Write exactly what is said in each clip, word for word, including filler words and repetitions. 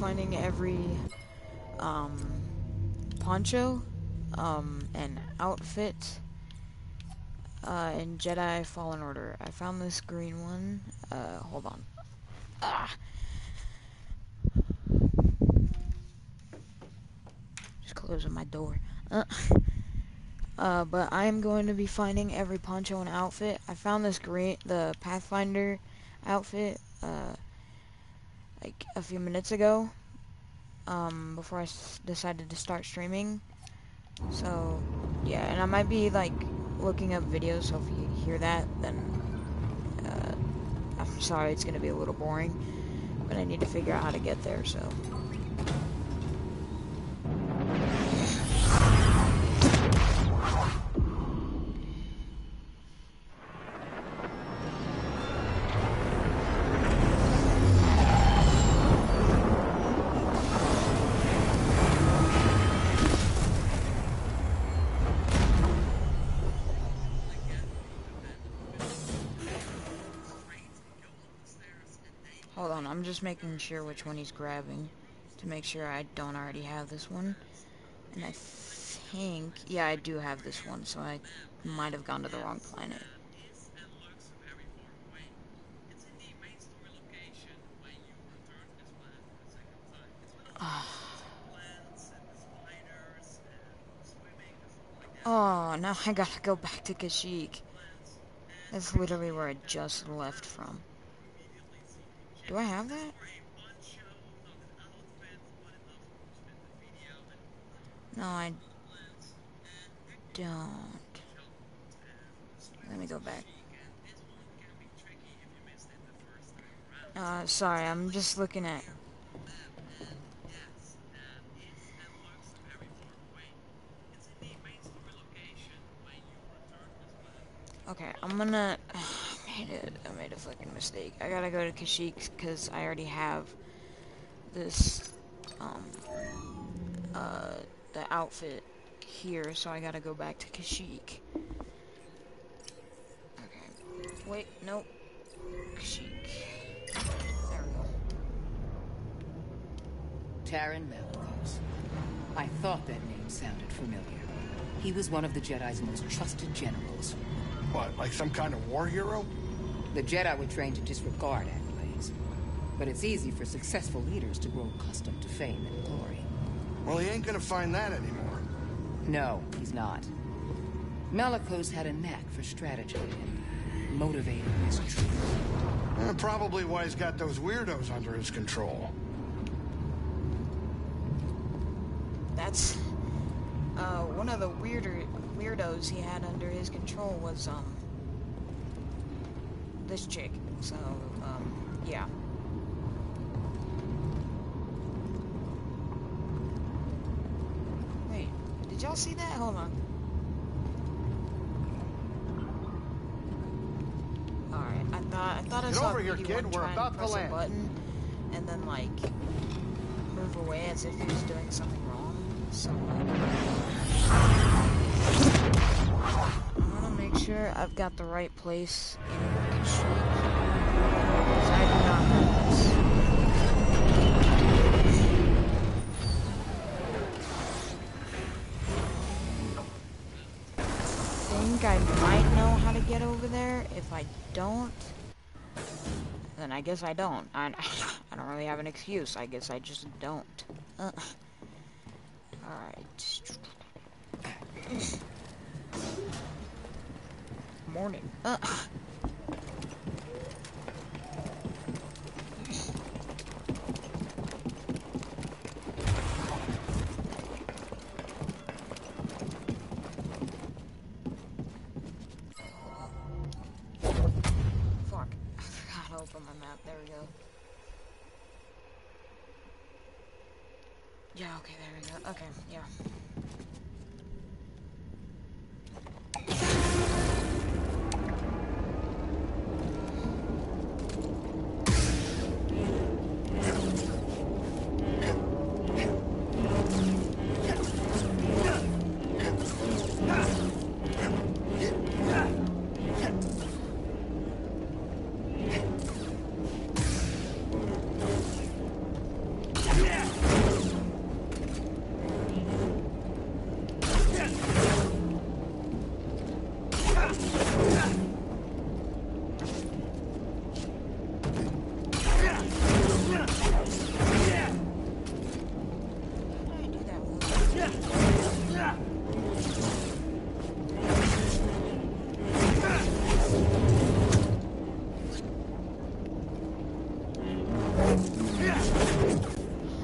finding every um, poncho um, and outfit uh, in Jedi Fallen Order. I found this green one. Uh, hold on. Ah. Just closing my door. Uh. Uh, but I am going to be finding every poncho and outfit. I found this green, the Pathfinder outfit, uh, like a few minutes ago, um, before I s decided to start streaming. So, yeah, and I might be, like, looking up videos, so if you hear that, then, uh, I'm sorry, it's gonna be a little boring, but I need to figure out how to get there, so. Hold on, I'm just making sure which one he's grabbing to make sure I don't already have this one. And I think, yeah, I do have this one, so I might have gone to the wrong planet. Oh, now I gotta go back to Kashyyyk. That's literally where I just left from. Do I have that? No, I don't. Let me go back. Uh, sorry, I'm just looking at... Okay, I'm gonna... I made it. I made a fucking mistake. I gotta go to Kashyyyk because I already have this, um, uh, the outfit here, so I gotta go back to Kashyyyk. Okay. Wait, nope. Kashyyyk. There we go. Taron Malicos. I thought that name sounded familiar. He was one of the Jedi's most trusted generals. What, like some kind of war hero? The Jedi were trained to disregard accolades. But it's easy for successful leaders to grow accustomed to fame and glory. Well, he ain't gonna find that anymore. No, he's not. Malicos had a knack for strategy and motivating his troops. Eh, probably why he's got those weirdos under his control. That's, uh, one of the weirder weirdos he had under his control was, um, this chick. So, um, yeah. Wait, did y'all see that? Hold on. Alright, I thought, I thought I Get saw over here, P D kid. one We're try and about to press a land. button and then, like, move away as if he was doing something wrong. So, I'm gonna make sure I've got the right place in Kashyyyk. Because I do not have this. I think I might know how to get over there. If I don't, then I guess I don't. I, I don't really have an excuse. I guess I just don't. Uh. Alright. Morning. Uh. Fuck. I forgot to open my map. There we go. Yeah, okay, there we go. Okay, yeah.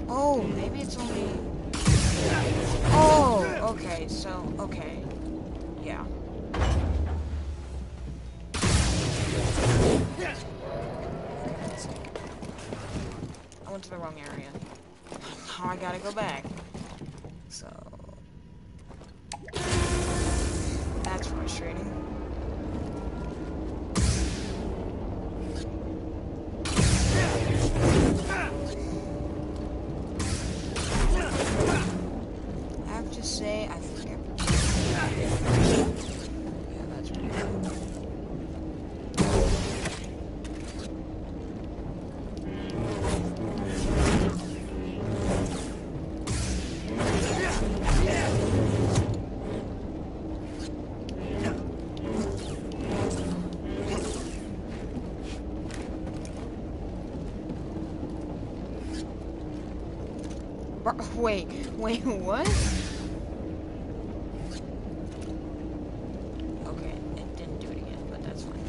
Oh, maybe it's only... Oh, okay, so, okay. Yeah. I went to the wrong area. Now I gotta go back. So... That's frustrating. I have to say, I think I... Yeah, that's pretty cool. Wait, wait, what? Okay, it didn't do it again, but that's fine.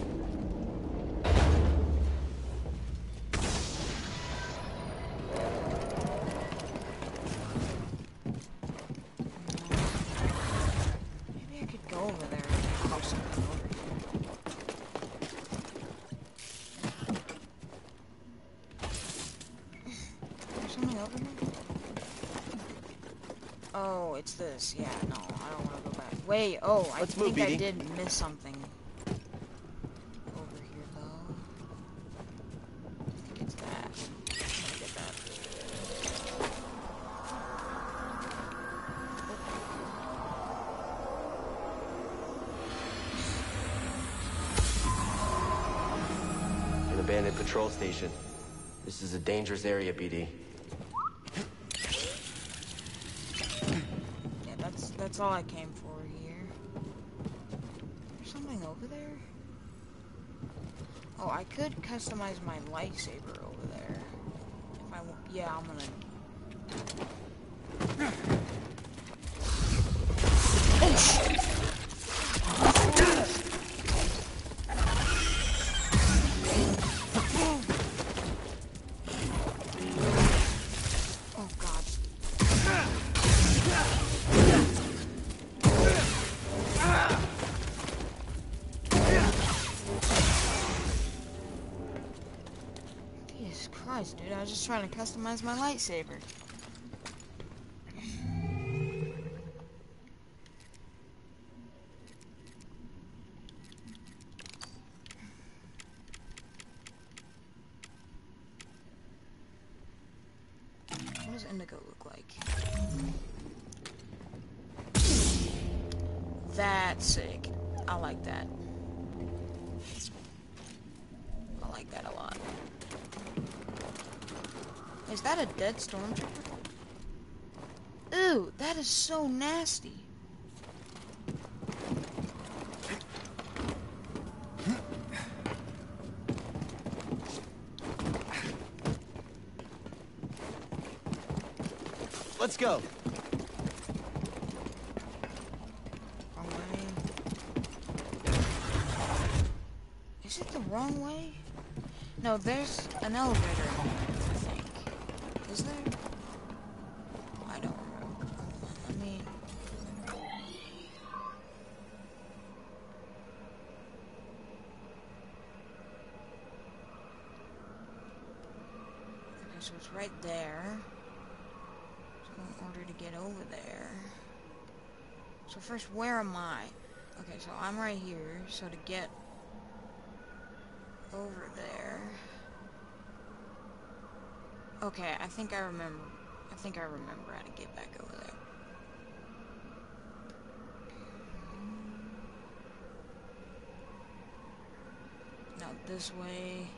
Maybe I could go over there and do something over here. There's something over there? Oh, it's this. Yeah, no, I don't want to go back. Wait, oh, I Let's think move, I Edie. did miss something. Over here, though. I think it's that. I'm gonna get that. An abandoned patrol station. This is a dangerous area, B D. Yeah, that's that's all I came for here. There's something over there? Oh, I could customize my lightsaber over there. If I want, yeah, I'm gonna. Oh God. Jesus Christ, dude, I was just trying to customize my lightsaber. What does indigo look like? That's sick. I like that. I like that a lot. Is that a dead stormtrooper? Ooh, that is so nasty. Let's go. Wrong way. Is it the wrong way? No, there's an elevator in there, I think. Is there? I don't remember. Let me... Okay, so it's right there. So in order to get over there... So first, where am I? Okay, so I'm right here, so to get over there... Okay, I think I remember. I think I remember how to get back over there. Now this way.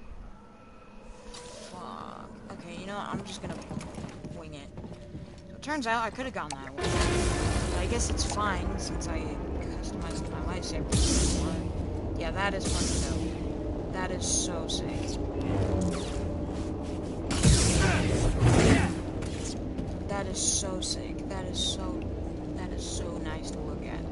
Fuck. Okay, you know what? I'm just gonna wing it. So it turns out I could have gone that way. But I guess it's fine since I customized my lightsaber before. Yeah, that is fucking dope. That is so sick. That is so sick. That is so, that is so nice to look at.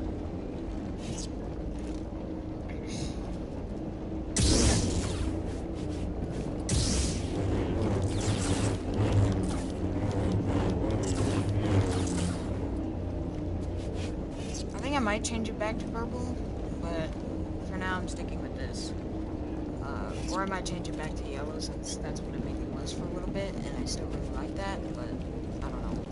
might change it back to purple, but for now I'm sticking with this. Uh, or I might change it back to yellow since that's what it mainly was for a little bit, and I still really like that, but I don't know.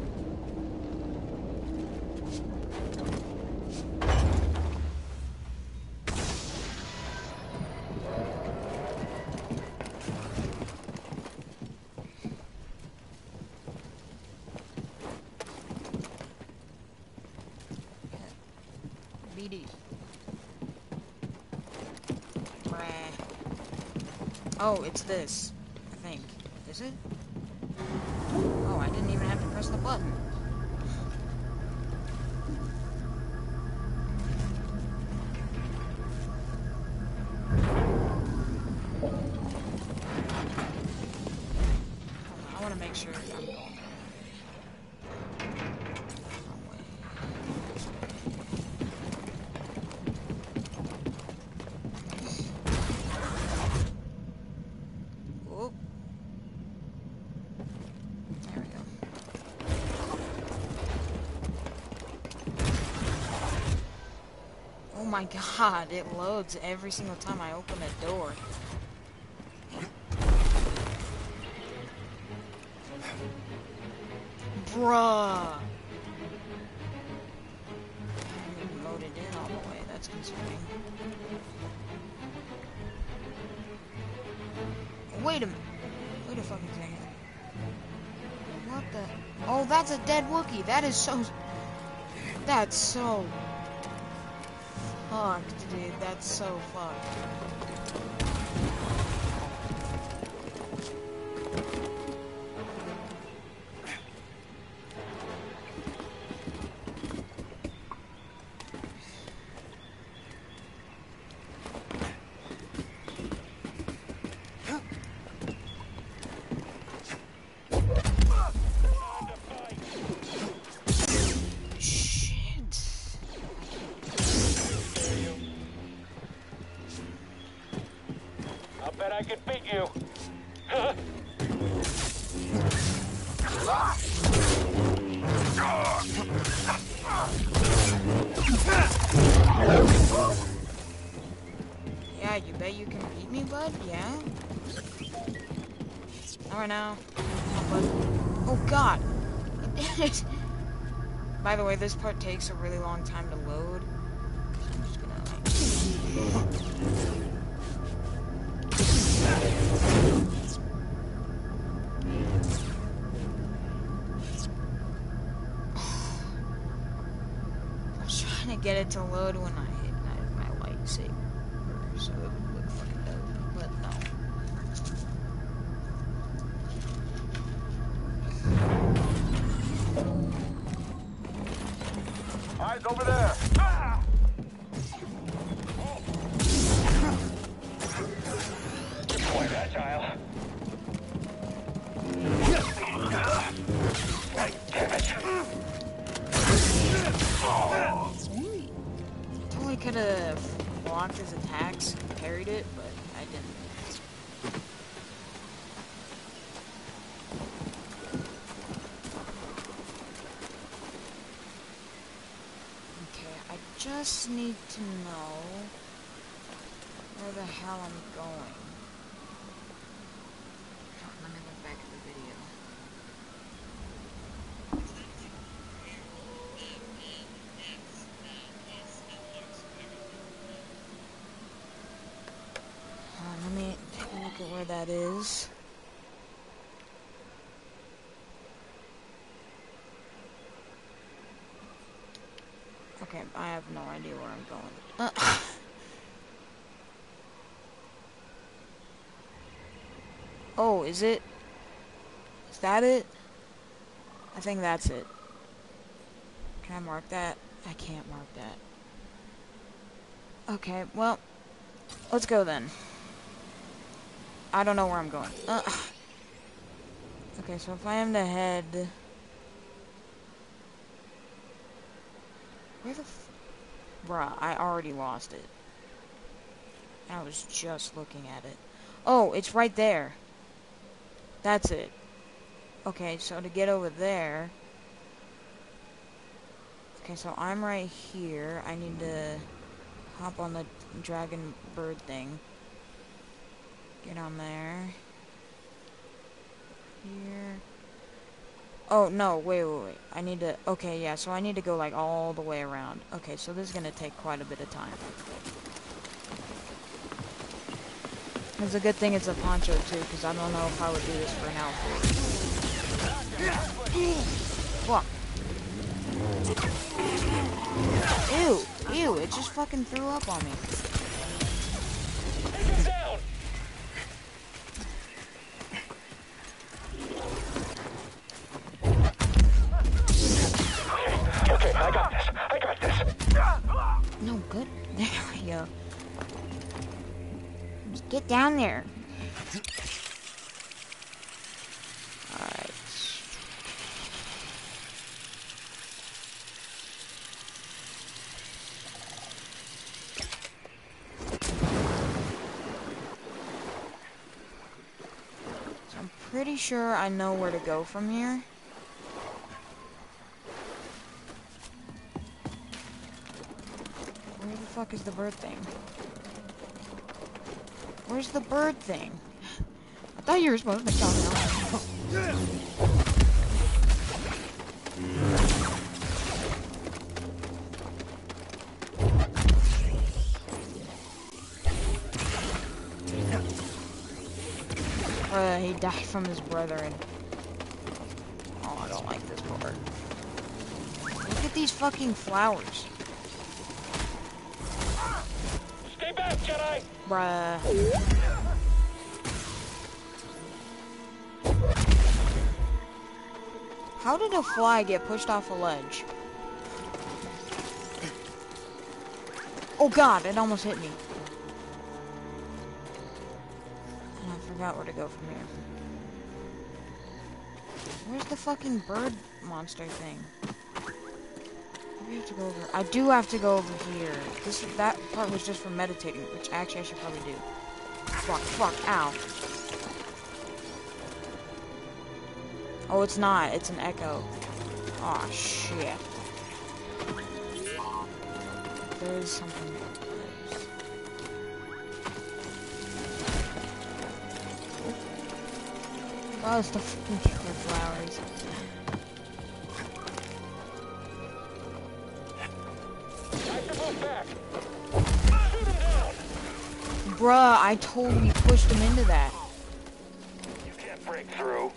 B D. Oh, it's this, I think. Is it? Oh, I didn't even have to press the button. I want to make sure I'm going. Oh my god, it loads every single time I open a door. Bruh! I haven't even loaded in all the way, that's concerning. Wait a minute. Wait a fucking second. What the? Oh, that's a dead Wookiee. That is so... That's so... fucked, dude. That's so fucked. I could beat you. Yeah, you bet you can beat me, bud? Yeah? Not right now. Oh, bud. Oh, God! By the way, this part takes a really long time to load. So I'm just gonna, like... I was trying to get it to load when I hit my, my lightsaber, so it would look fucking dope, but no. Eyes over there. Ah! Good boy, Agile. Damn it. Totally could have blocked his attacks and parried it, but I didn't. Okay, I just need to know where the hell I'm going. Oh, let me look back at the video. Uh, let me take a look at where that is. Okay, I have no idea where I'm going. Uh, oh, is it? Is that it? I think that's it. Can I mark that? I can't mark that. Okay, well, let's go then. I don't know where I'm going. Uh, okay, so if I am to head... Where the f... Bruh, I already lost it. I was just looking at it. Oh, it's right there. That's it. Okay, so to get over there... Okay, so I'm right here. I need to hop on the dragon bird thing. Get on there. Here. Oh, no, wait, wait, wait. I need to... Okay, yeah, so I need to go, like, all the way around. Okay, so this is gonna take quite a bit of time. It's a good thing it's a poncho, too, because I don't know if I would do this for an outfit. Fuck. Ew, ew, it just fucking threw up on me. Down! Okay, I got this. I got this. No, good. There we go. Just get down there. Alright. So I'm pretty sure I know where to go from here. Where the fuck is the bird thing? Where's the bird thing? I thought you were supposed to come down. Uh, he died from his brethren. Oh, I don't like this part. Look at these fucking flowers. Stay back, Jedi! Bruh. How did a fly get pushed off a ledge? Oh god, it almost hit me. And I forgot where to go from here. Where's the fucking bird monster thing? Maybe I have to go over... I do have to go over here. This That part was just for meditating, which actually I should probably do. Fuck, fuck, ow. Oh, it's not. It's an echo. Aw, shit. There is something... Oh, it's the fucking killer flowers. I should move back. Shoot him down! Bruh, I totally pushed him into that. You can't break through.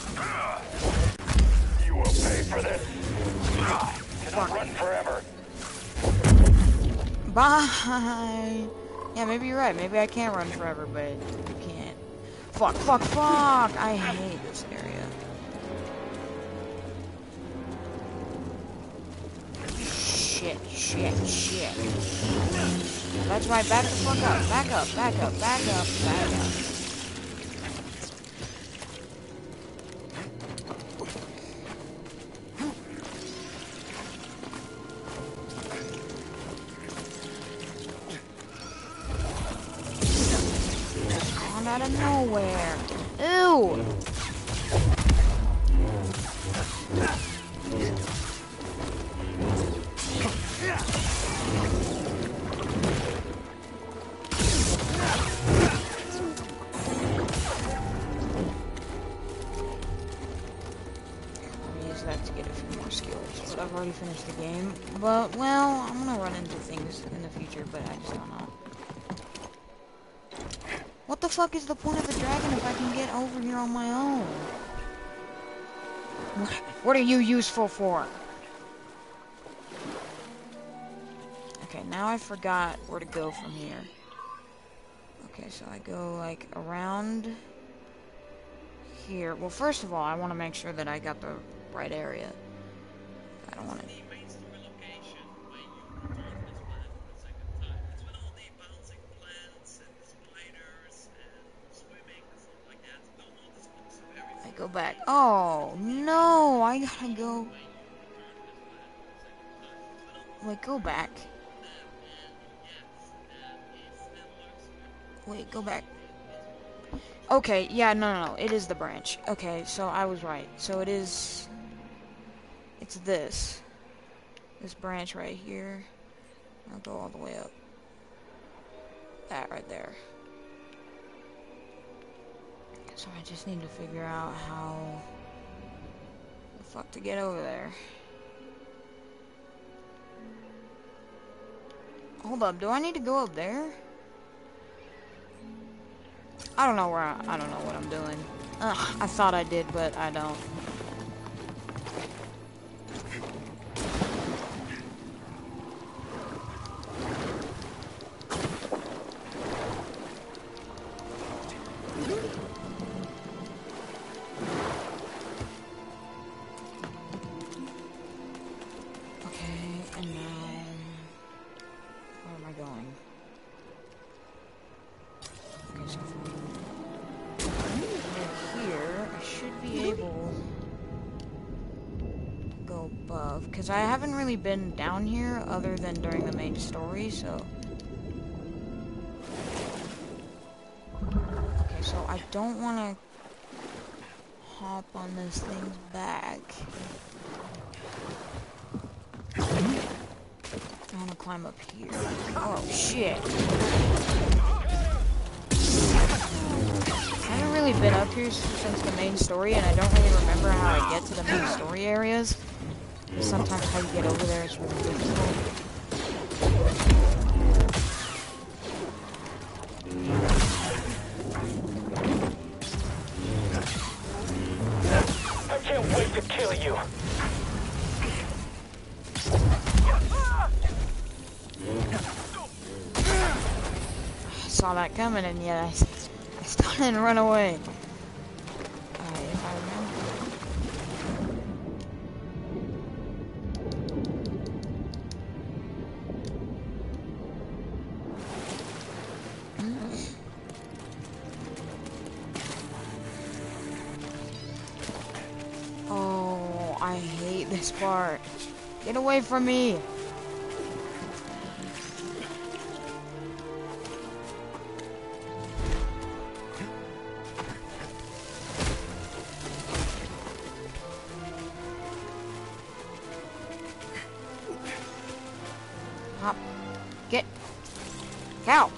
You will pay for this. Cannot run forever. Bye! Yeah, maybe you're right. Maybe I can't run forever, but you can't. Fuck, fuck, fuck! I hate this area. Shit, shit, shit. That's right, back the fuck up. Back up, back up, back up, back up. Spawned out of nowhere. Ew! But I've already finished the game. But, well, I'm gonna run into things in the future, but I just don't know. What the fuck is the point of the dragon if I can get over here on my own? What, what are you useful for? Okay, now I forgot where to go from here. Okay, so I go, like, around here. Well, first of all, I want to make sure that I got the right area. I don't want to... I go back. Oh, no! I gotta go... Wait, go back. Wait, go back. Okay, yeah, no, no, no. It is the branch. Okay, so I was right. So it is... It's this. this branch right here. I'll go all the way up. That right there. So I just need to figure out how the fuck to get over there. Hold up, do I need to go up there? I don't know where I, I don't know what I'm doing. Ugh, I thought I did, but I don't. Okay, and now where am I going? Okay, so from here, I should be able to go above, because I haven't really been down here other than during the main story, so... Okay, so I don't want to hop on this thing's back. I want to climb up here. Oh, shit. I haven't really been up here since the main story, and I don't really remember how I get to the main story areas. Sometimes how you get over there is really difficult. I can't wait to kill you. I saw that coming, and yet I, I still didn't run away. Alright, if I remember. Oh, I hate this part. Get away from me! Hop. Get. Cow.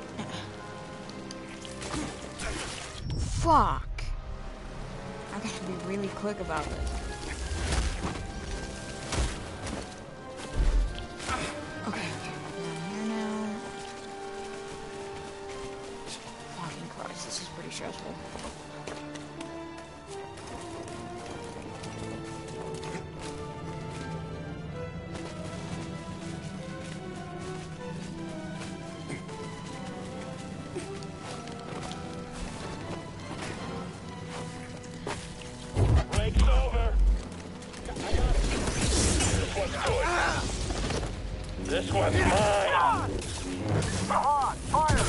Fuck. I gotta be really quick about this. Okay, okay, down here now. Fucking Christ, this is pretty stressful. Break's over. This one's good. This one's mine. Come on, fire!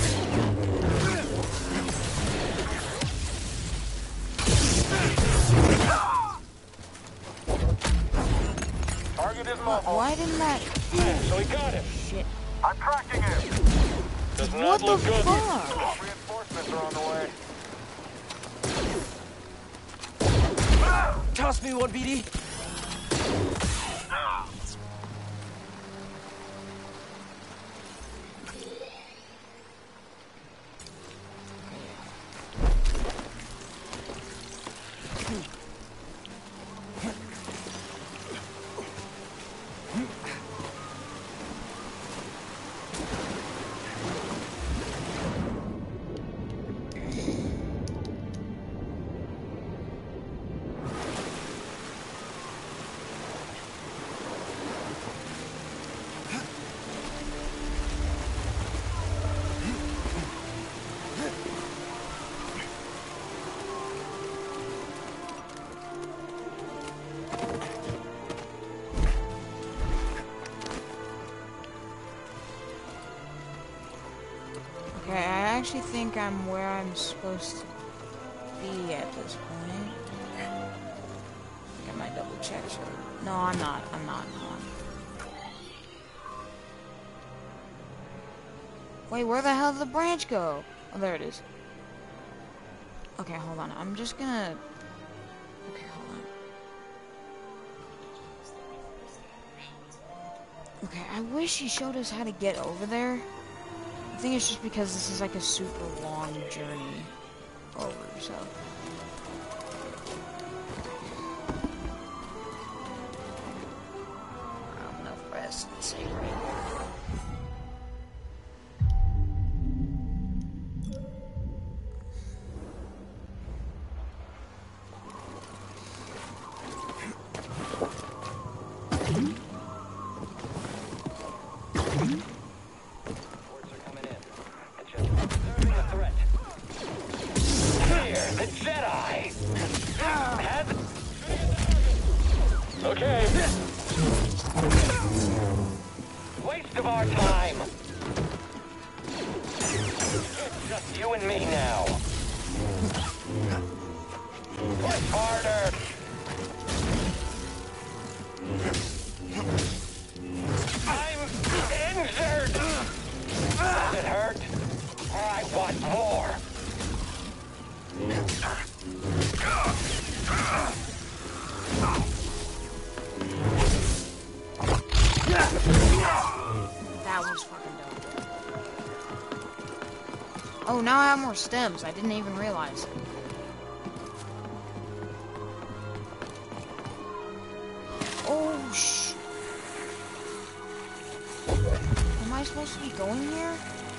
Target is mobile. Why didn't that... So we got him. Shit. I'm tracking him. Does What not the look good. fuck? Reinforcements are on the way. Toss me one, B D. Okay, I actually think I'm where I'm supposed to be at this point. I think I might double check. So. No, I'm not. I'm not. No, I'm... Wait, where the hell did the branch go? Oh, there it is. Okay, hold on. I'm just gonna... Okay, hold on. Okay, I wish he showed us how to get over there. I think it's just because this is like a super long journey over, so. I don't know if rest and save right here. The Jedi! Has... Okay. Waste of our time. It's just you and me now. Push harder. I'm injured. Does it hurt? I want more. That was fucking dope. Oh, now I have more stems. I didn't even realize. Oh, sh... Am I supposed to be going here?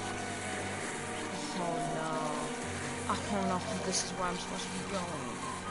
Oh, no. I don't know if this is where I'm supposed to be going.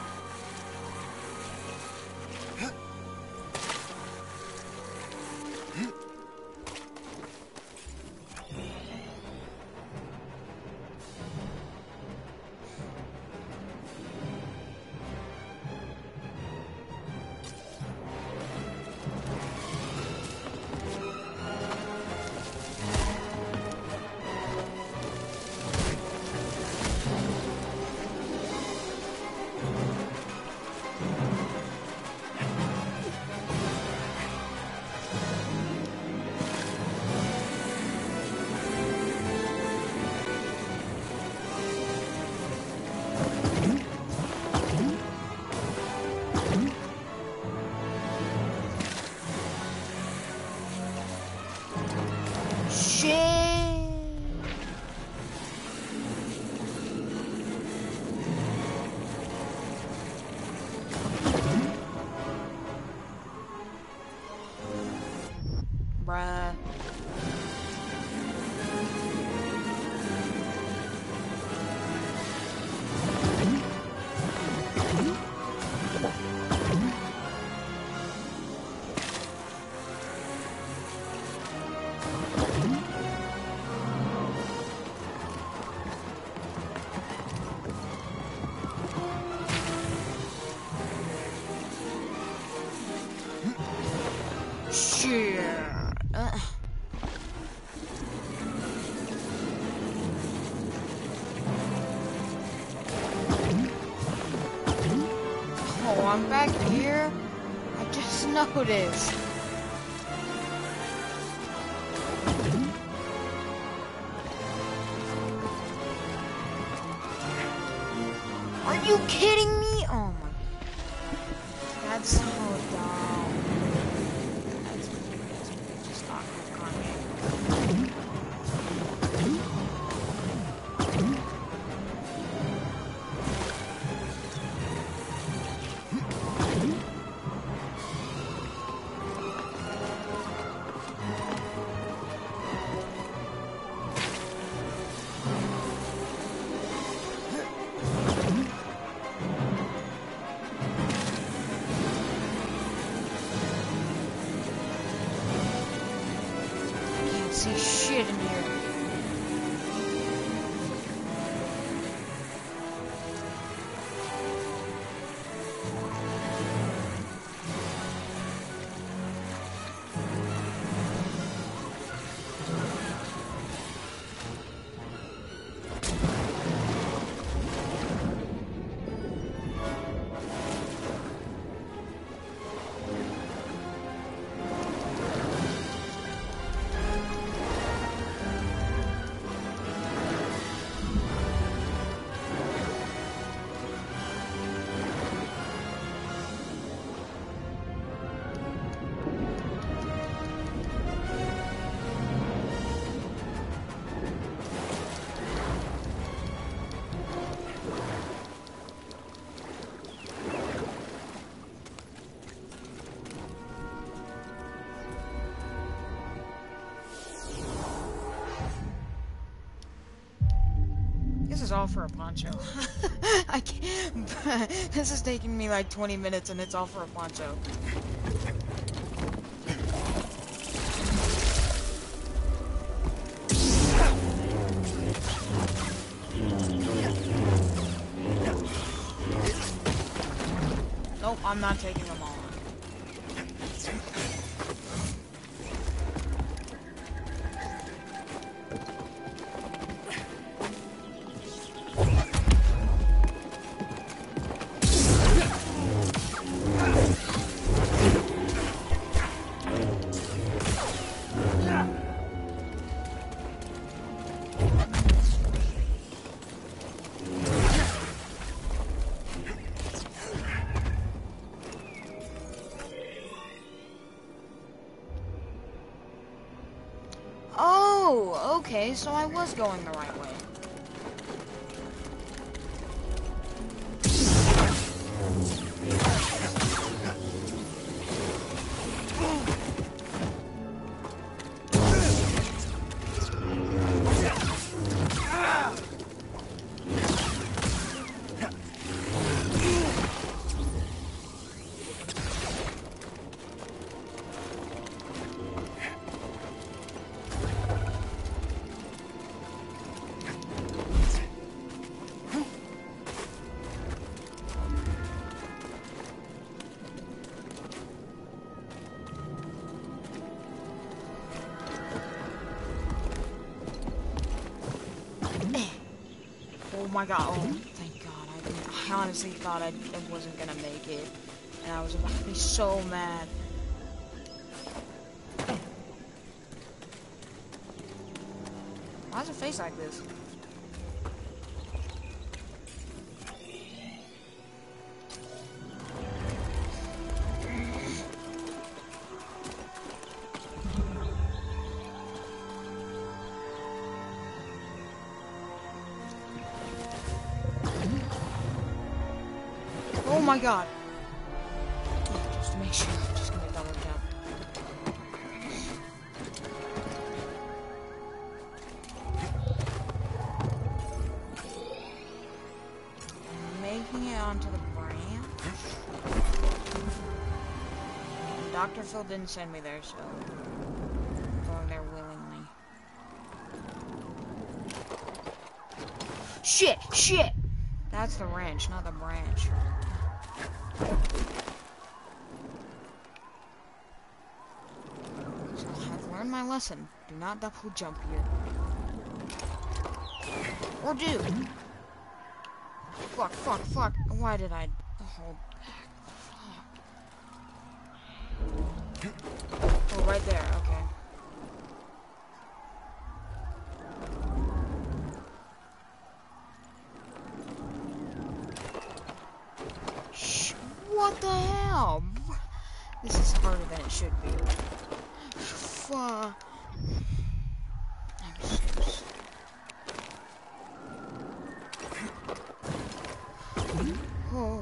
Bruh. Shit. Uh. Oh, I'm back here. I just noticed. Are you kidding me? Oh my. That's so dumb. That's that's just not Kanye. See shit in here. all for a poncho. I can't. This is taking me like twenty minutes, and it's all for a poncho. Nope, I'm not taking them all on. Oh, okay, so I was going the right way. Oh my god, oh, thank god, I, didn't, I honestly thought I, I wasn't gonna make it, and I was about to be so mad. Why does it face like this? Oh my god! Just to make sure, I'm just gonna double jump. Making it onto the branch. Doctor Phil didn't send me there, so I'm going there willingly. Shit! Shit! That's the wrench, not the branch. So I've learned my lesson. Do not double jump here. Or do. Fuck, fuck, fuck. Why did I hold back? Fuck. Oh, right there, okay. What the hell? This is harder than it should be. Fuck. I'm so sorry. Oh.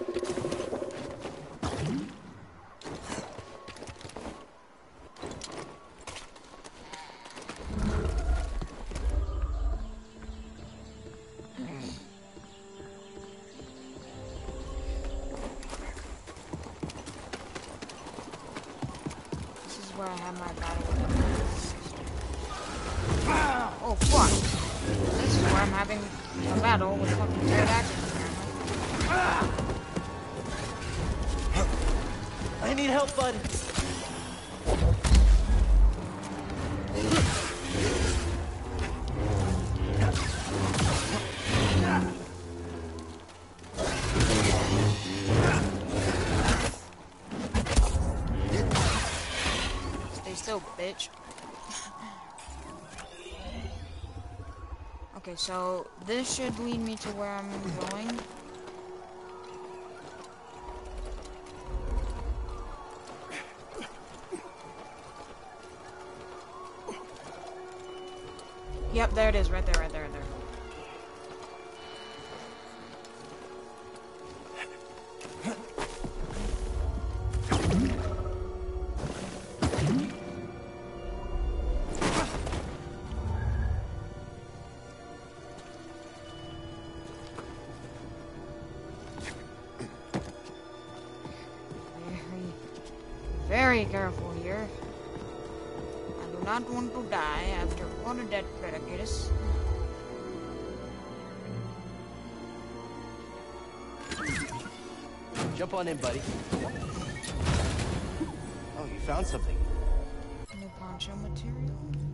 Where I have my battle with the oh fuck! This is where I'm having a battle with fucking pterodactyls apparently. I need help, bud. Still, bitch. Okay, so this should lead me to where I'm going. Yep, there it is, right there, right there, right there. very careful here. I do not want to die after what a dead prejudice. Jump on in, buddy. Oh, you found something. New poncho material?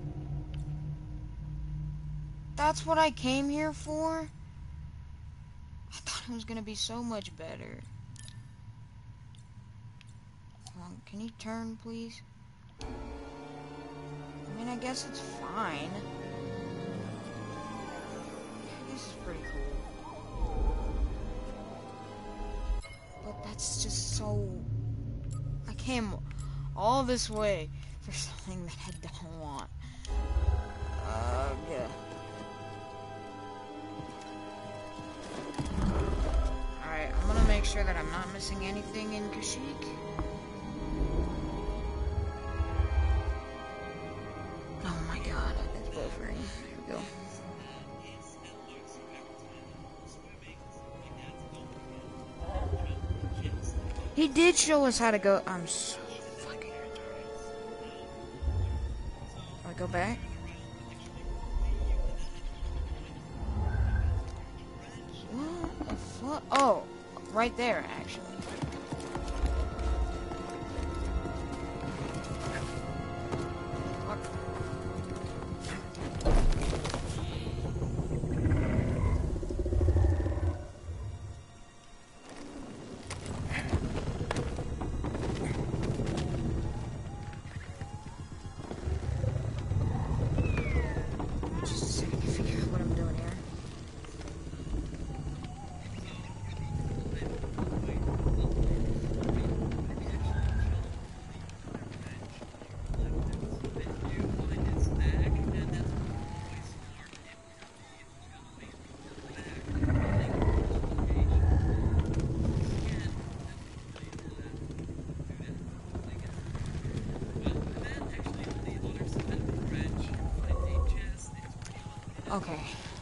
That's what I came here for? I thought it was gonna be so much better. Come on, can you turn, please? I mean, I guess it's fine. This is pretty cool. But that's just so... I came all this way for something that I don't want. Ugh. Alright, I'm gonna make sure that I'm not missing anything in Kashyyyk. Oh my god, it's buffering. Here we go. He did show us how to go. I'm so fucking retarded. Do I go back? What the fuck? Oh, right there, actually. Fuck. Just a second to figure out what I'm doing here. Okay.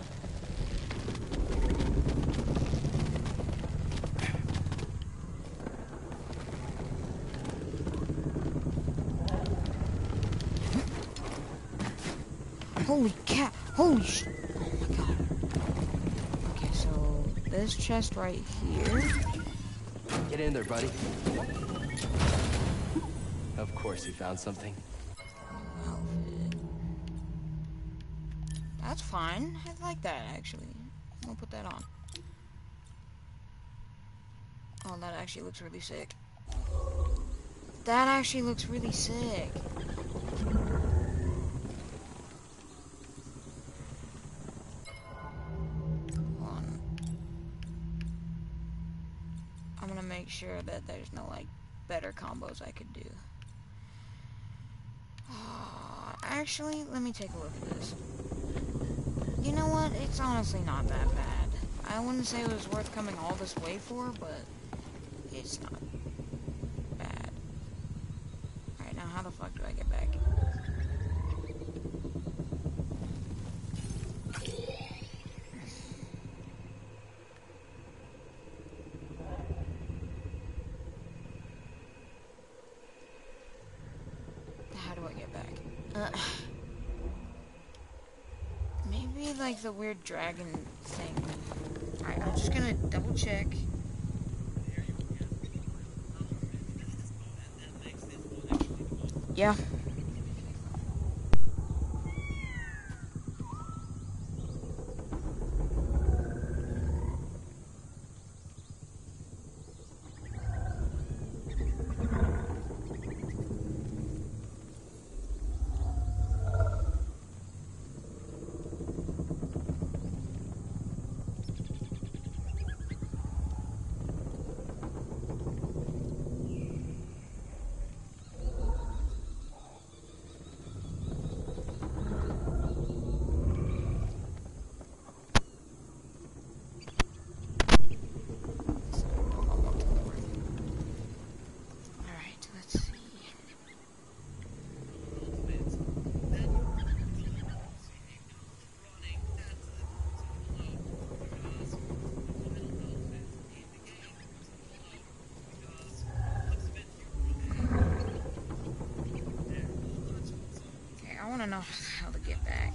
Holy cat! Holy sh! Oh my god. Okay, so this chest right here. Get in there, buddy. Of course you found something. Outfit. That's fine. I like that actually. I'm gonna put that on. Oh, that actually looks really sick. That actually looks really sick. Hold on. I'm gonna make sure that there's no like better combos I could do. Uh, actually, let me take a look at this. You know what? It's honestly not that bad. I wouldn't say it was worth coming all this way for, but it's not bad. Alright, now how the fuck do I get back? How do I get back? Uh, maybe like the weird dragon thing. Alright, I'm just gonna double check. Yeah. want to know how to get back.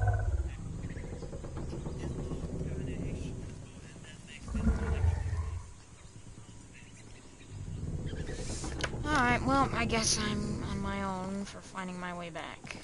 Alright, well, I guess I'm on my own for finding my way back.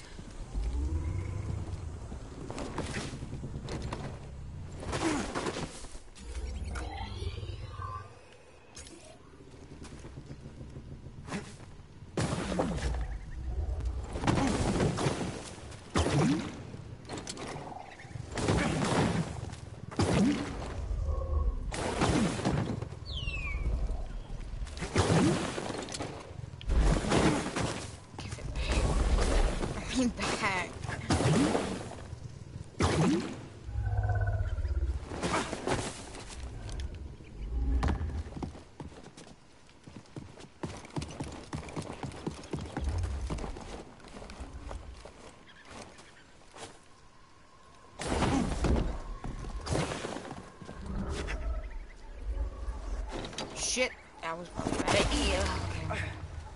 Back. Shit, that was probably a bad idea. Okay, okay.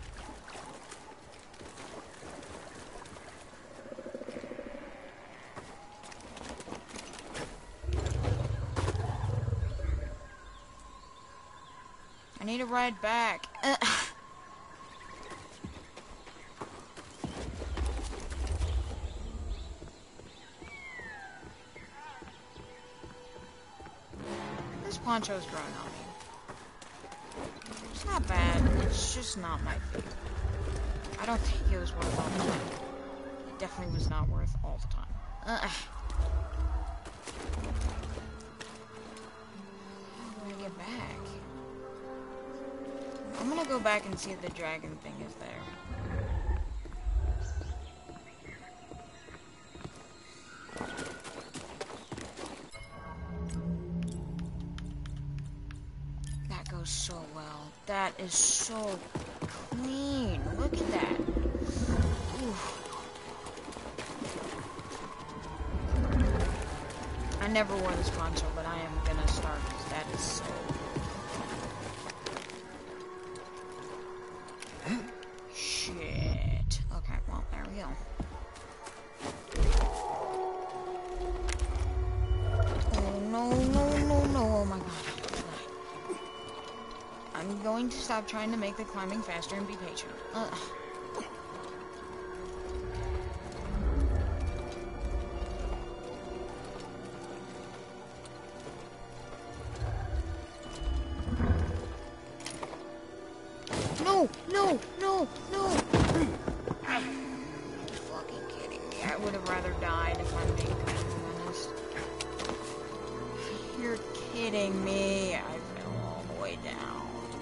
I need a ride back. Uh. This poncho's growing on me. It's not bad, it's just not my favorite. I don't think it was worth all the time. It definitely was not worth all the time. Uh. How do I get back? I'm gonna go back and see if the dragon thing is there. That goes so well. That is so clean. Look at that. Oof. I never wore this poncho, but I am gonna start because that is so... Shit. Okay, well, there we go. Oh, no, no, no, no. Oh, my God. I'm going to stop trying to make the climbing faster and be patient. Uh. No, no, no, no. Are you fucking kidding me? I would have rather died if I'm being honest. You're kidding me. I fell all the way down.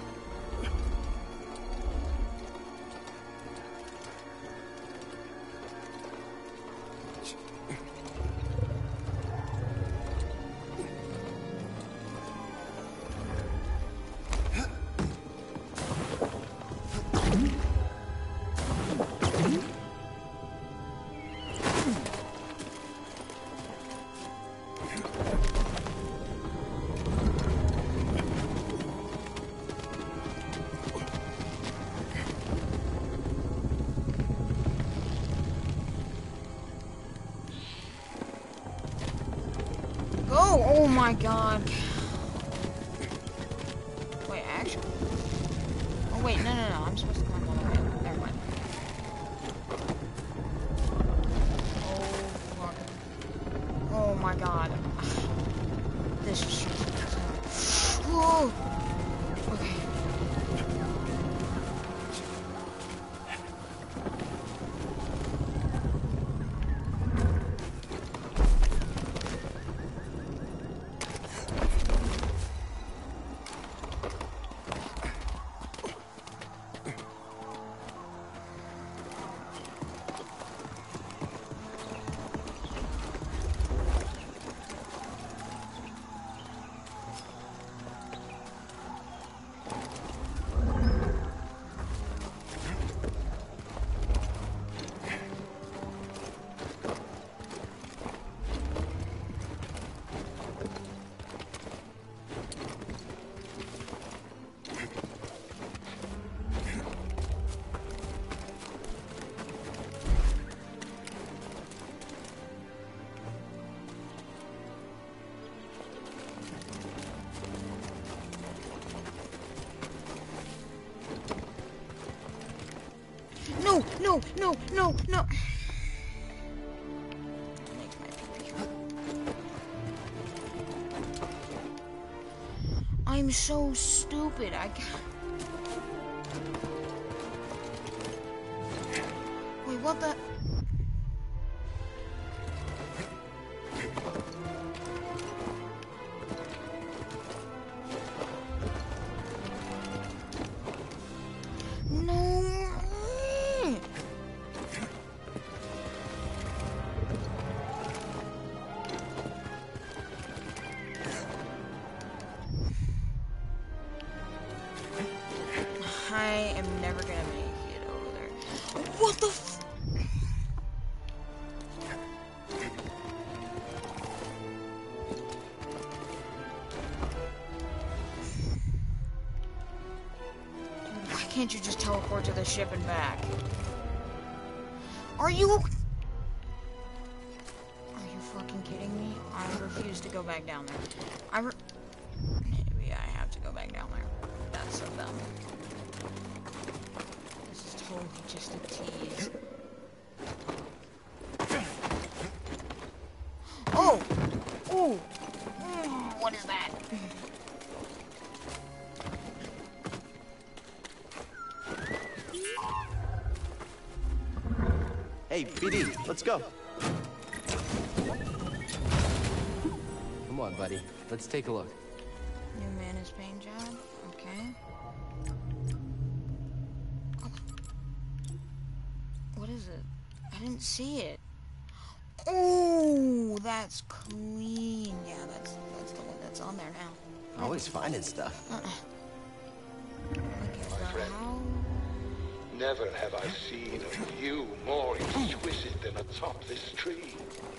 Go! Oh my God. Wait, actually. Oh wait, no, no, no. I'm supposed to climb all the way up. Never mind. Oh fuck. Oh my God. This is just... Whoa! Okay. No, no, no, no, no. I'm so stupid. I can't. Wait, what the? No. I am never gonna make it over there. What the f- Dude, why can't you just teleport to the ship and back? Are you... Are you fucking kidding me? I refuse to go back down there. I re- Maybe I have to go back down there. That's so dumb. This is totally just a tease. Oh! Ooh! Mm, what is that? Hey, B D, let's go. Come on, buddy. Let's take a look. New man's paint job. Okay. Oh. What is it? I didn't see it. Oh, that's clean. Yeah, that's that's the one that's on there now. Always finding stuff. Uh-uh. My friend, how... never have I seen a view more exquisite than atop this tree.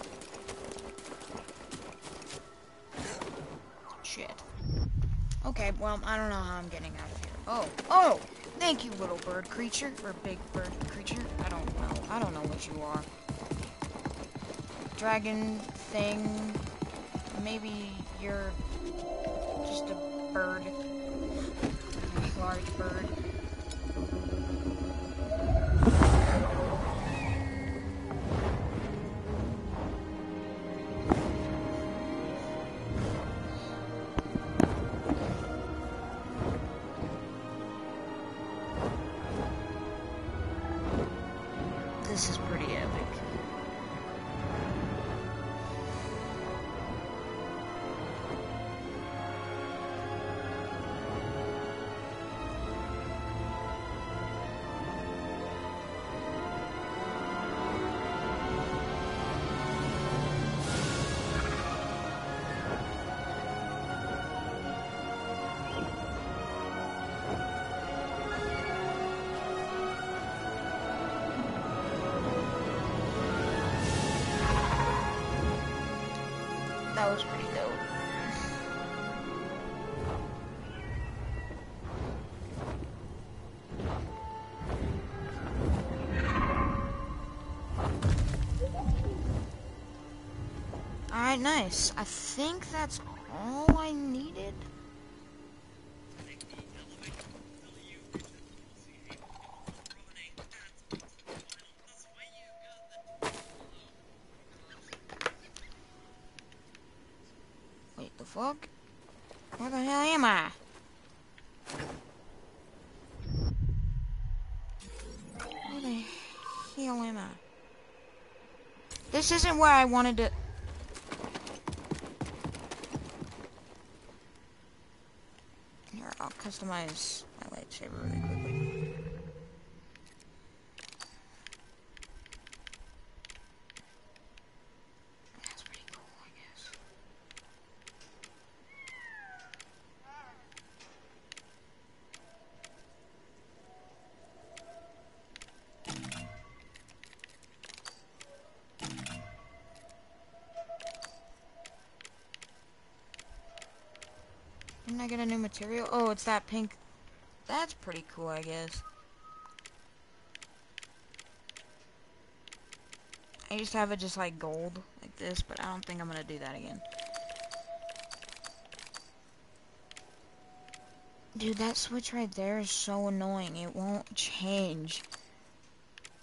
Shit. Okay, well, I don't know how I'm getting out of here. Oh, oh! Thank you, little bird creature, or big bird creature. I don't know. I don't know what you are. Dragon thing. Maybe you're just a bird. A large bird. This is pretty epic. That was pretty dope. Alright, nice. I think that's all I needed. Wait, the fuck? Where the hell am I? Where the hell am I? This isn't where I wanted to... Here, I'll customize my lightsaber really quickly. That's pretty cool, I guess. Didn't I get a new material? Oh, it's that pink. That's pretty cool, I guess. I used to have it just like gold, like this, but I don't think I'm gonna do that again. Dude, that switch right there is so annoying. It won't change.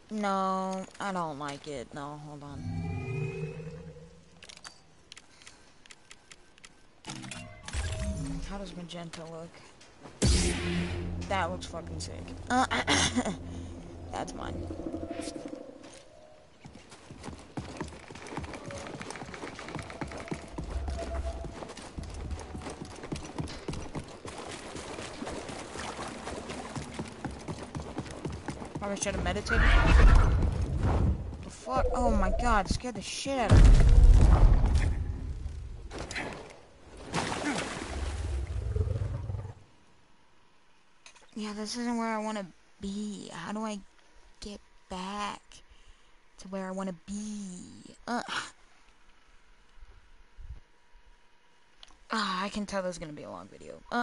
No, I don't like it. No, hold on. How does magenta look? That looks fucking sick. Uh, that's mine. Probably should have meditated. The fuck? Oh my god, it scared the shit out of me. Yeah, this isn't where I want to be. How do I get back to where I want to be? Uh. Ah, I can tell this is going to be a long video. Uh.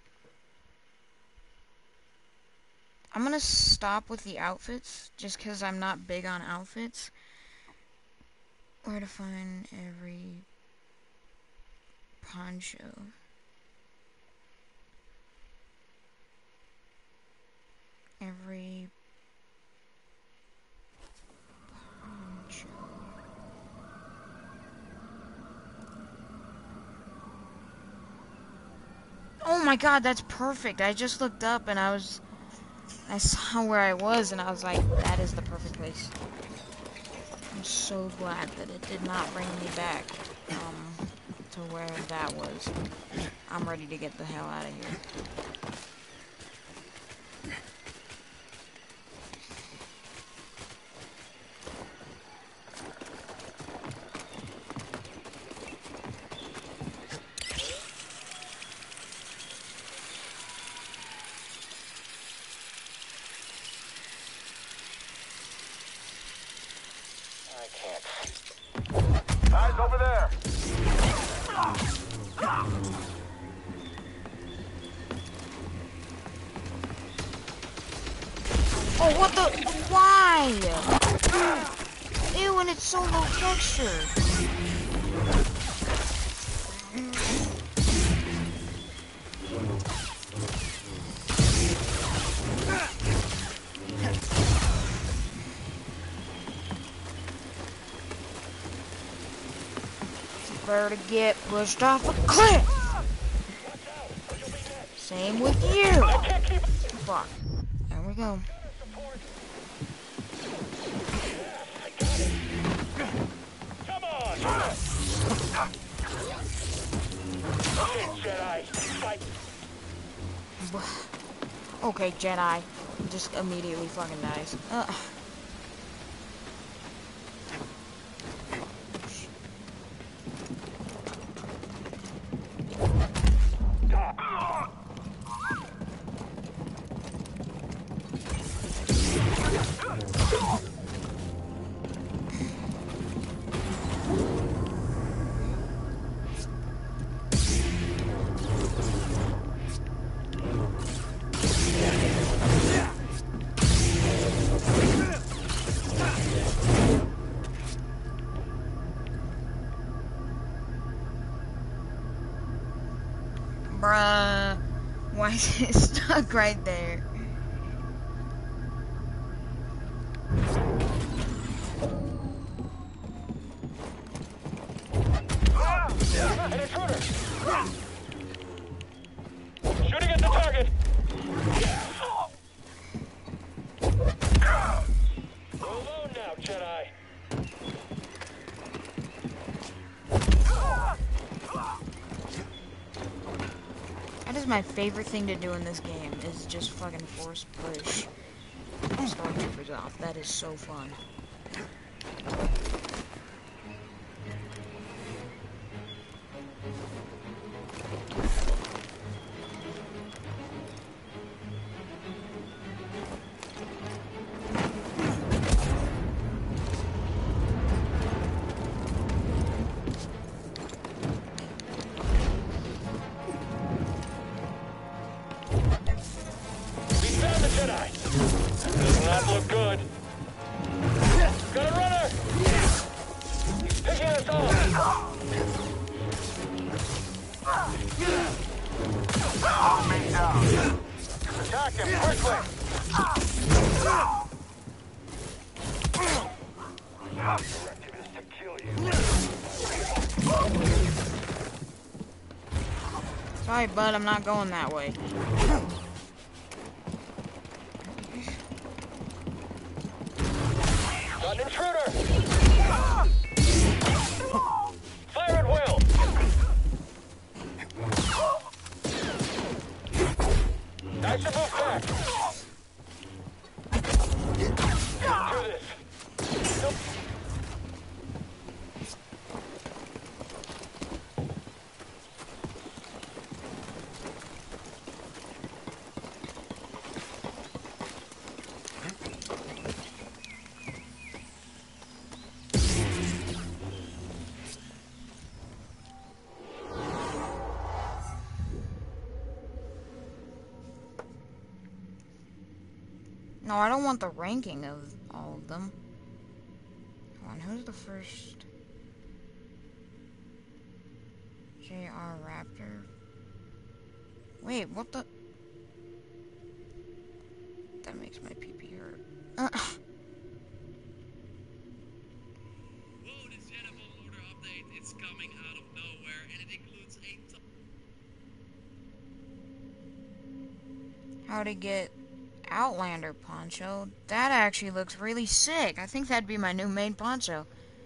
I'm going to stop with the outfits, just because I'm not big on outfits. Where to find every poncho. Every poncho. Oh my god, that's perfect. I just looked up and I was... I saw where I was and I was like, that is the perfect place. I'm so glad that it did not bring me back um, to where that was. I'm ready to get the hell out of here. Eyes over there. Oh, what the? Why? Ew, and it's so low texture. Better to get pushed off a cliff. Same with you. Fuck. There we go. Come on. Jedi, fight. Okay, Jedi. Just immediately fucking dies. Uh. Bruh. Why is it stuck right there? An intruder! Shooting at the target! Go alone now, Jedi. That is my favorite thing to do in this game, is just fucking force push stormtroopers off. That is so fun. Jedi. Does not look good. Got a runner! He's picking us off! Calm me down. Attack him quickly! Directive is to kill you. Sorry, bud, I'm not going that way. Got an intruder! Fire at will! I should move back! Do this! No, I don't want the ranking of all of them. Come on, who's the first? J R Raptor. Wait, what the? That makes my pee-pee hurt. Uh. Whoa, this Jedi Fallen Order update, it's coming out of nowhere, and it includes a ton. How to get Outlander poncho? That actually looks really sick. I think that'd be my new main poncho.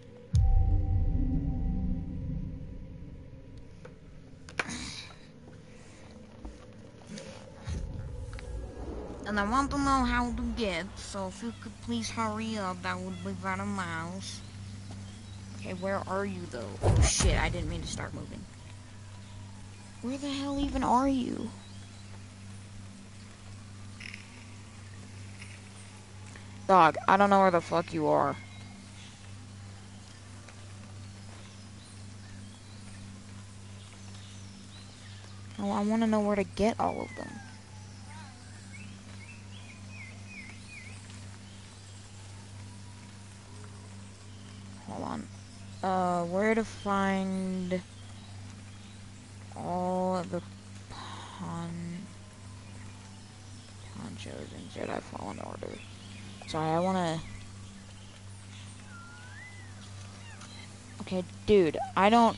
And I want to know how to get, so if you could please hurry up, that would be very nice. Okay, where are you though? Oh shit, I didn't mean to start moving. Where the hell even are you? Dog, I don't know where the fuck you are. Oh, I want to know where to get all of them. Hold on. Uh, where to find all of the pon ponchos in Jedi Fallen Order? Sorry, I wanna... Okay, dude, I don't...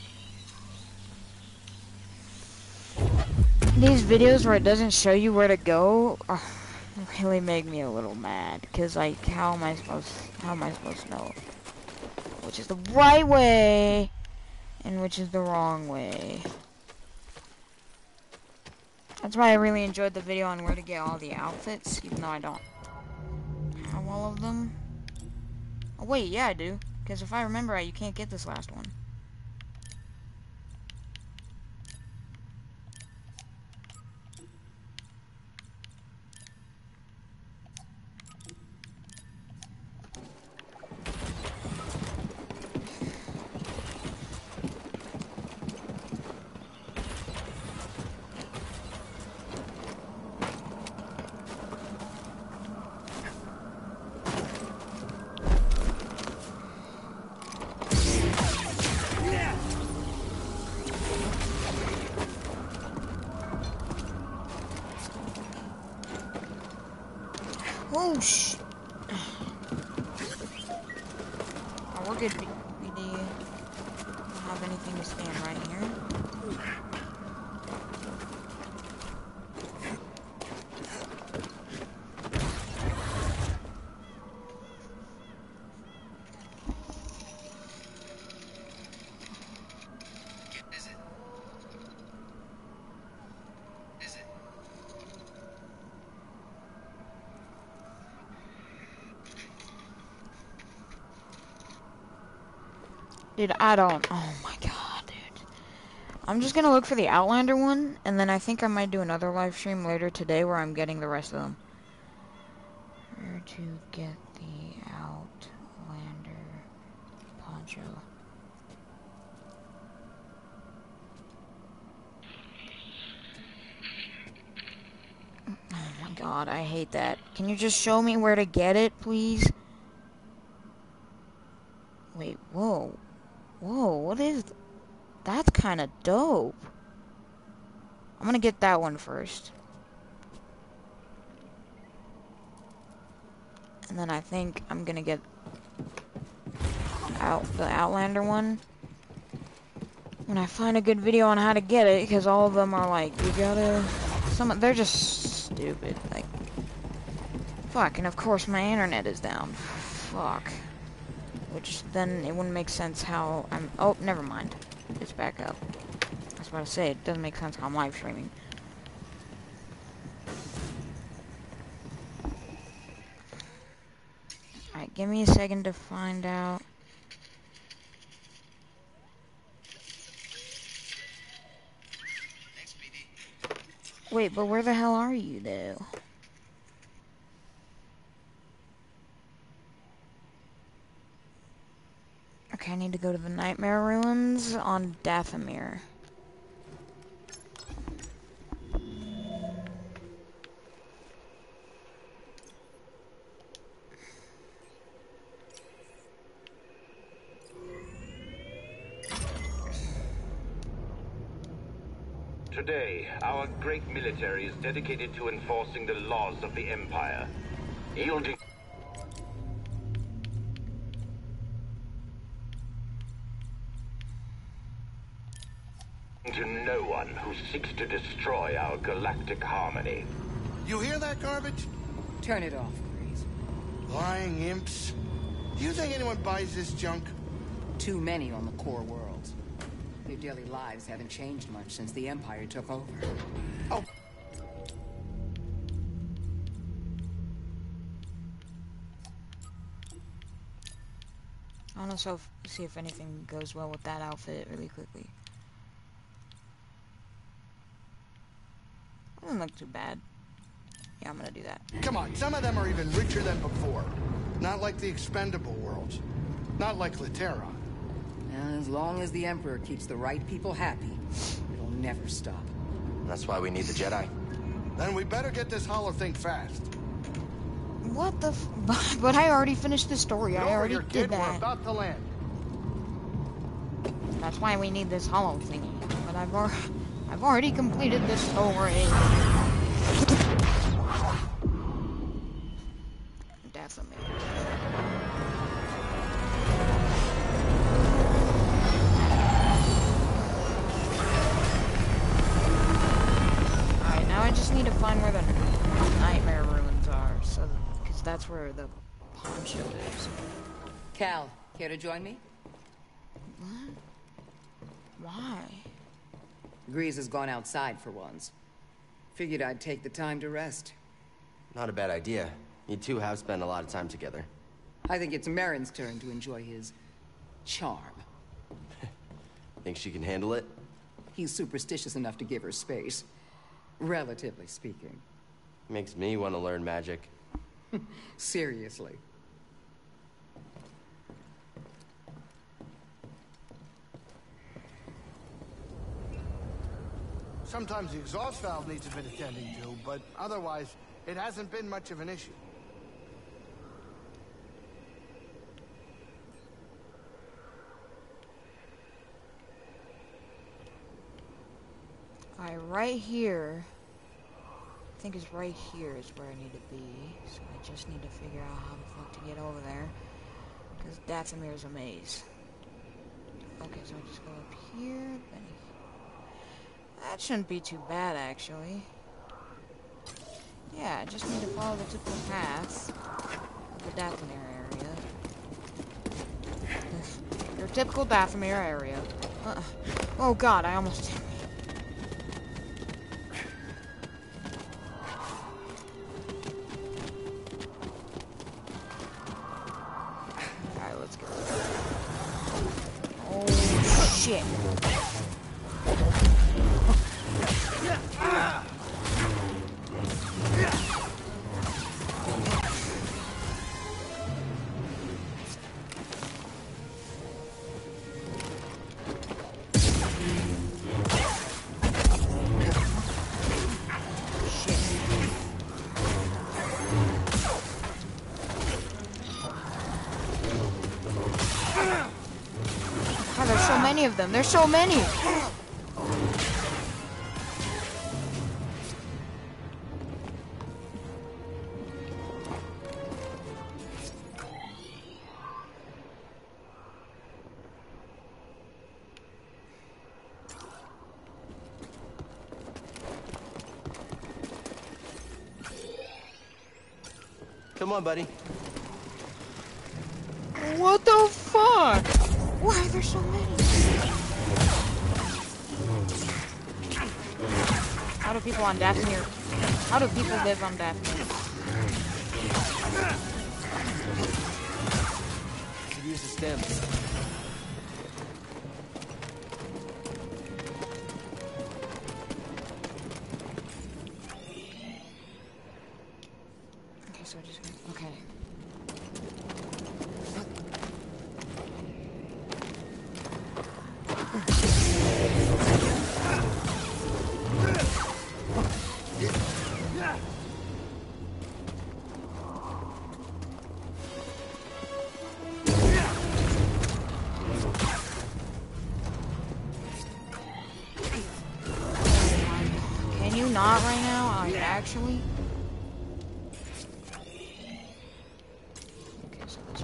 These videos where it doesn't show you where to go uh, really make me a little mad. Because, like, how am I supposed... How am I supposed to know which is the right way and which is the wrong way? That's why I really enjoyed the video on where to get all the outfits, even though I don't have all of them. Oh wait, yeah I do, because if I remember right, you can't get this last one. Oh, sh... Oh, we're good, B D. Don't have anything to stand right here. Is it? Is it? Dude, I don't... Oh my god, dude. I'm just gonna look for the Outlander one, and then I think I might do another live stream later today where I'm getting the rest of them. Where to get the Outlander poncho? Oh my god, I hate that. Can you just show me where to get it, please? Wait, whoa. Whoa, what is... Th That's kind of dope. I'm gonna get that one first. And then I think I'm gonna get out the Outlander one. When I find a good video on how to get it, because all of them are like, you gotta, some, they're just stupid, like, fuck, and of course my internet is down, fuck, which then it wouldn't make sense how I'm, oh, never mind, it's back up. I was about to say, it doesn't make sense how I'm live streaming. Alright, give me a second to find out. Wait, but where the hell are you, though? Okay, I need to go to the Nightmare Ruins on Dathomir. Today, our great military is dedicated to enforcing the laws of the Empire, yielding to no one who seeks to destroy our galactic harmony. You hear that garbage? Turn it off, Grease. Lying imps. Do you think anyone buys this junk? Too many on the core worlds. Their daily lives haven't changed much since the Empire took over. Oh. I want to so see if anything goes well with that outfit really quickly. Doesn't look too bad. Yeah, I'm gonna do that. Come on, some of them are even richer than before. Not like the expendable worlds. Not like Latera. And as long as the Emperor keeps the right people happy, it'll never stop. That's why we need the Jedi. Then we better get this hollow thing fast. What the f- But I already finished the story. Get I over already here, did kid. We're that. about to land. That's why we need this hollow thingy. But I've already, I've already completed this story. Dathomir. Alright, now I just need to find where the Nightmare Ruins are, so because that's where the poncho is. Cal, care to join me? What? Why? Grease has gone outside for once. Figured I'd take the time to rest. Not a bad idea. You two have spent a lot of time together. I think it's Merrin's turn to enjoy his charm. Think she can handle it? He's superstitious enough to give her space. Relatively speaking. Makes me want to learn magic. Seriously. Sometimes the exhaust valve needs a bit attending to, but otherwise, it hasn't been much of an issue. Alright, right here. I think it's right here is where I need to be. So I just need to figure out how the fuck to get over there. Because Dathomir is a maze. Okay, so I just go up here. Then that shouldn't be too bad, actually. Yeah, I just need to follow the typical path of the Dathomir area. Your typical Dathomir area. Uh, oh god, I almost did. Alright, let's go. Oh shit. God, there's so many of them. There's so many. Come on, buddy. What the fuck? Why are there so many? How do people on Daphne or how do people live on Daphne? Could use a stem. Okay, so I just okay. Can you not right now? Like, actually? Okay, so this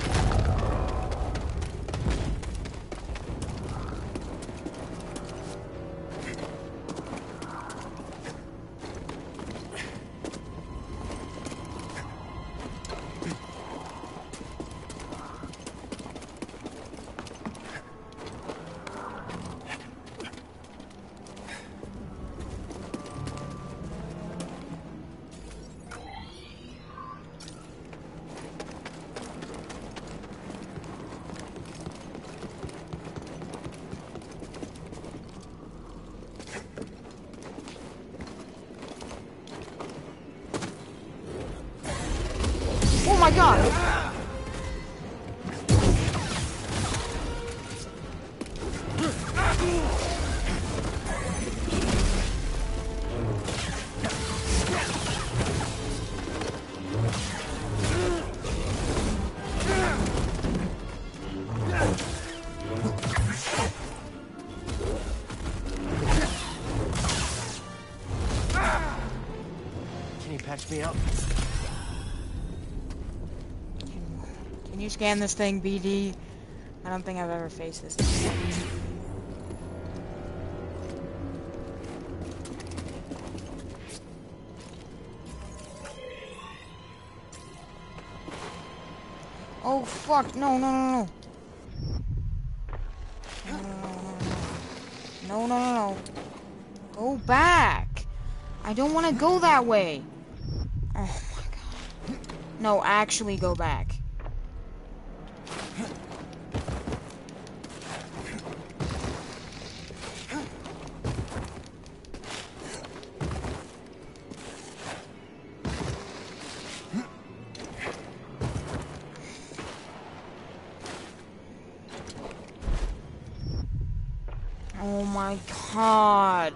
Oh my god! Can you patch me up? Can you scan this thing, B D? I don't think I've ever faced this thing. Oh fuck! No, no, no, no! No, no, no, no, no, no, no! Go back! I don't want to go that way. Oh my god! No, actually, go back. Oh my god.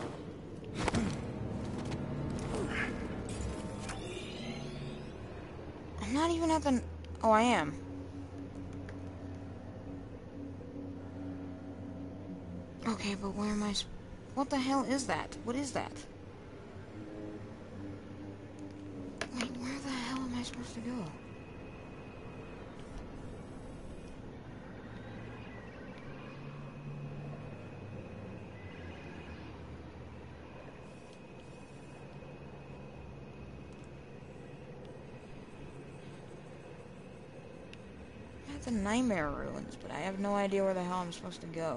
I'm not even at the... Oh, I am. Okay, but where am I... sp- What the hell is that? What is that? Wait, where the hell am I supposed to go? The Nightmare Ruins, but I have no idea where the hell I'm supposed to go.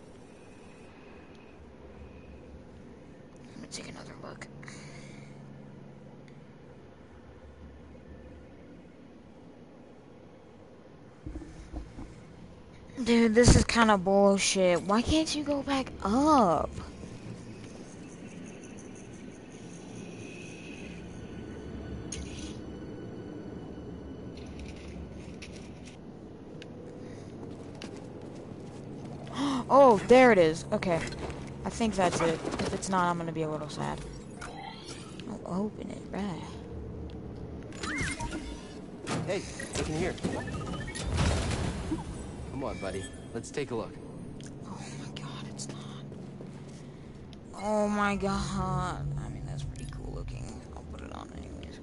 Let me take another look. Dude, this is kind of bullshit. Why can't you go back up? Oh, there it is. Okay. I think that's it. If it's not, I'm gonna be a little sad. I'll open it, right. Hey, look in here. Come on, buddy. Let's take a look. Oh my god, it's not. Oh my god. I mean, that's pretty cool looking. I'll put it on anyways.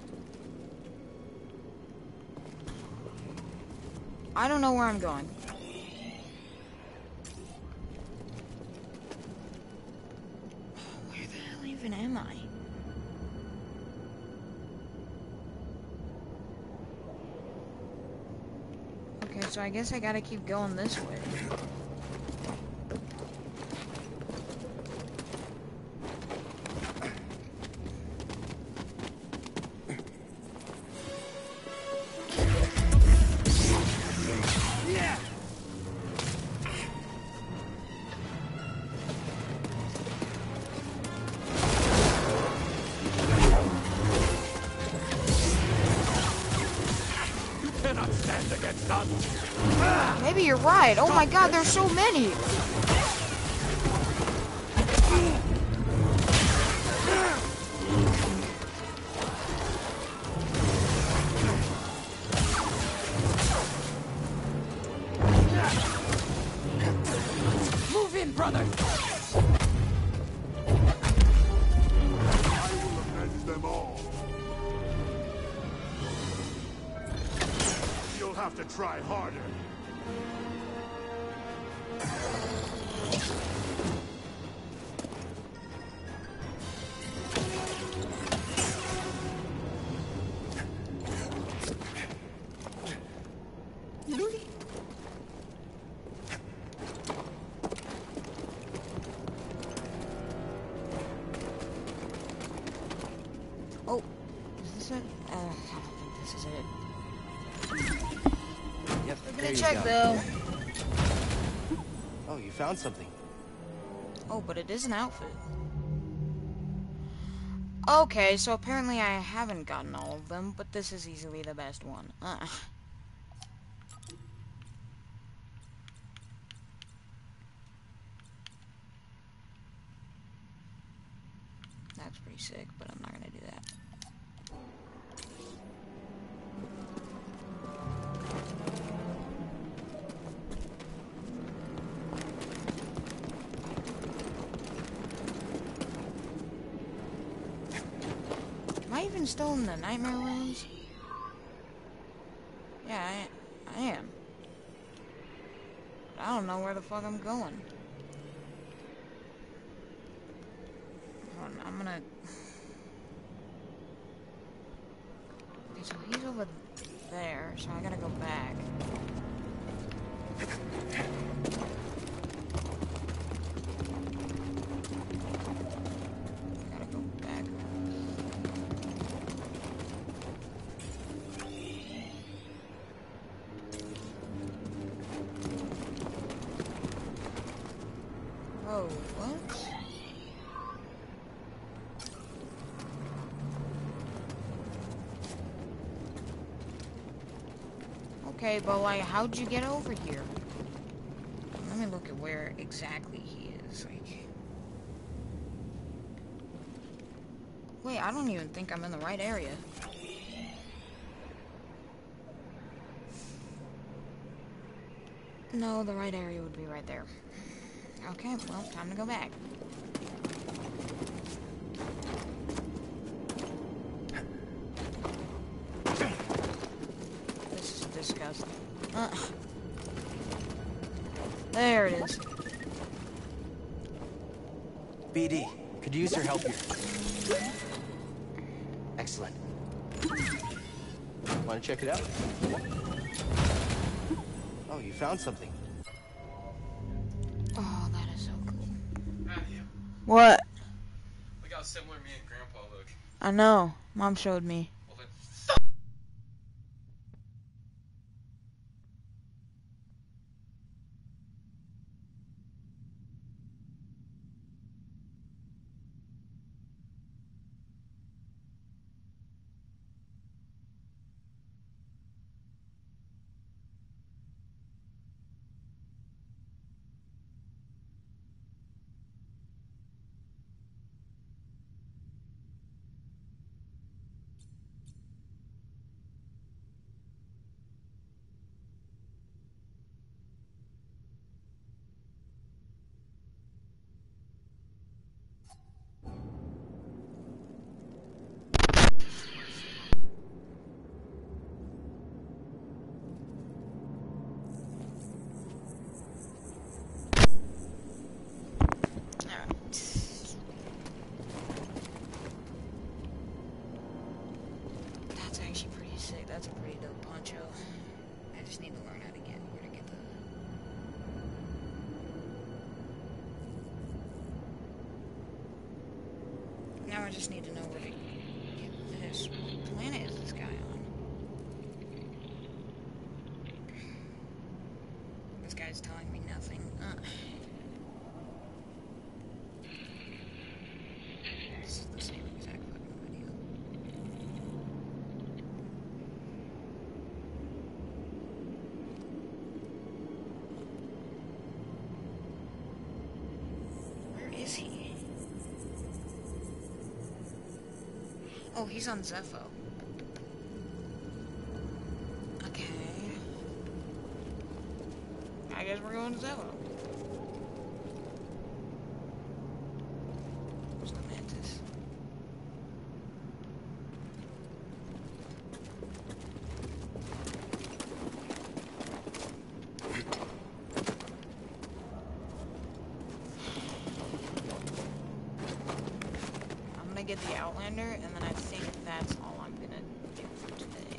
I don't know where I'm going. Where the hell even am I? so I guess I gotta keep going this way. Maybe you're right. Oh my god, there's so many. Move in, brother! I will avenge them all. You'll have to try harder. Oh, is this it? Uh, I don't think this is it. Yep, We're there gonna you check go. though. Oh, you found something. Oh, but it is an outfit. Okay, so apparently I haven't gotten all of them, but this is easily the best one. Uh. That's pretty sick, but I'm not gonna do that. Am I even still in the nightmare rooms? Yeah, I, I am. But I don't know where the fuck I'm going. Hold on, I'm gonna... Okay, so he's over there, so I gotta go back. Gotta go back. Oh, what? Okay, but like, how'd you get over here? Let me look at where exactly he is. Like, wait, I don't even think I'm in the right area. No, the right area would be right there. Okay, well, time to go back. This is disgusting. Uh, there it is. B D, could use your help here. Excellent. Want to check it out? Oh, you found something. Oh, that is so cool. Matthew, What? look how similar me and Grandpa look. I know. Mom showed me. Well, then, That's actually pretty sick. That's a pretty dope poncho. I just need to learn how to get just need to know where to get this. What planet is this guy on? This guy's telling me nothing. Uh. This is the same exact fucking video. Where is he? Oh, he's on Zepho. Okay. I guess we're going to Zepho. Where's the mantis? I'm gonna get the Outlander, and then I think that's all I'm gonna do for today.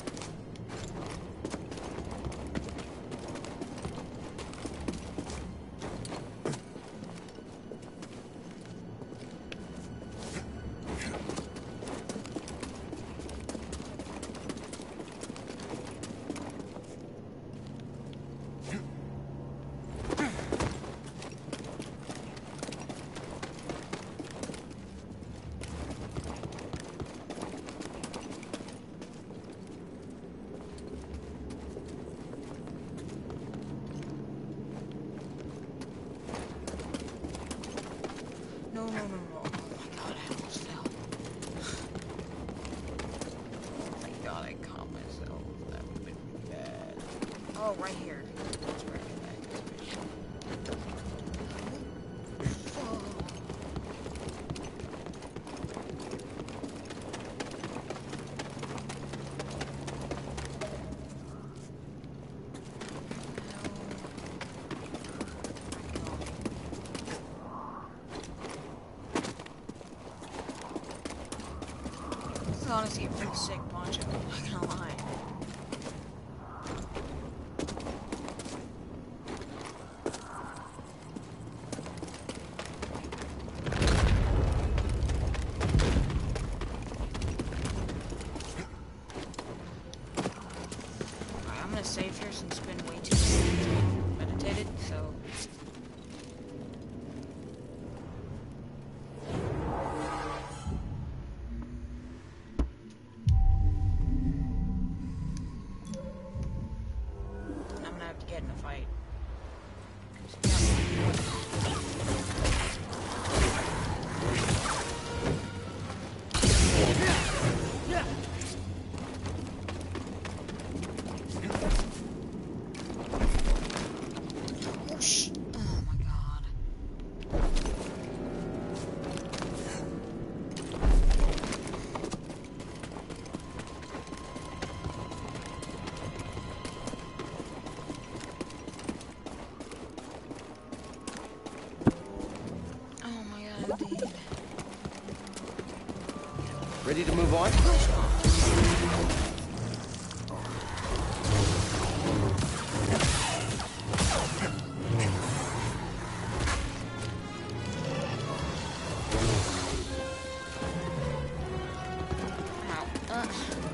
No, no, no, no. Oh my god, I almost fell. Oh my god, I caught myself. That would have been bad. Oh, right here. That's where I get back. Oh. This is honestly a pretty sick poncho, I'm not gonna lie. Alright, I'm gonna save here since it's been way too long meditated, so... I'm gonna have to get in a fight. Oh, sh oh my god. Oh my god, indeed. Ready to move on? Ow. Uh.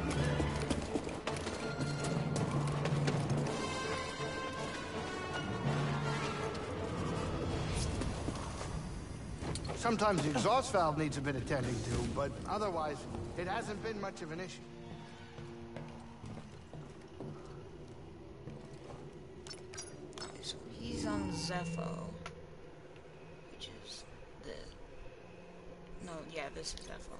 Sometimes the exhaust valve needs a bit attending to, but otherwise, it hasn't been much of an issue. Alright, so he's on Zepho. Which is the... No, yeah, this is Zepho.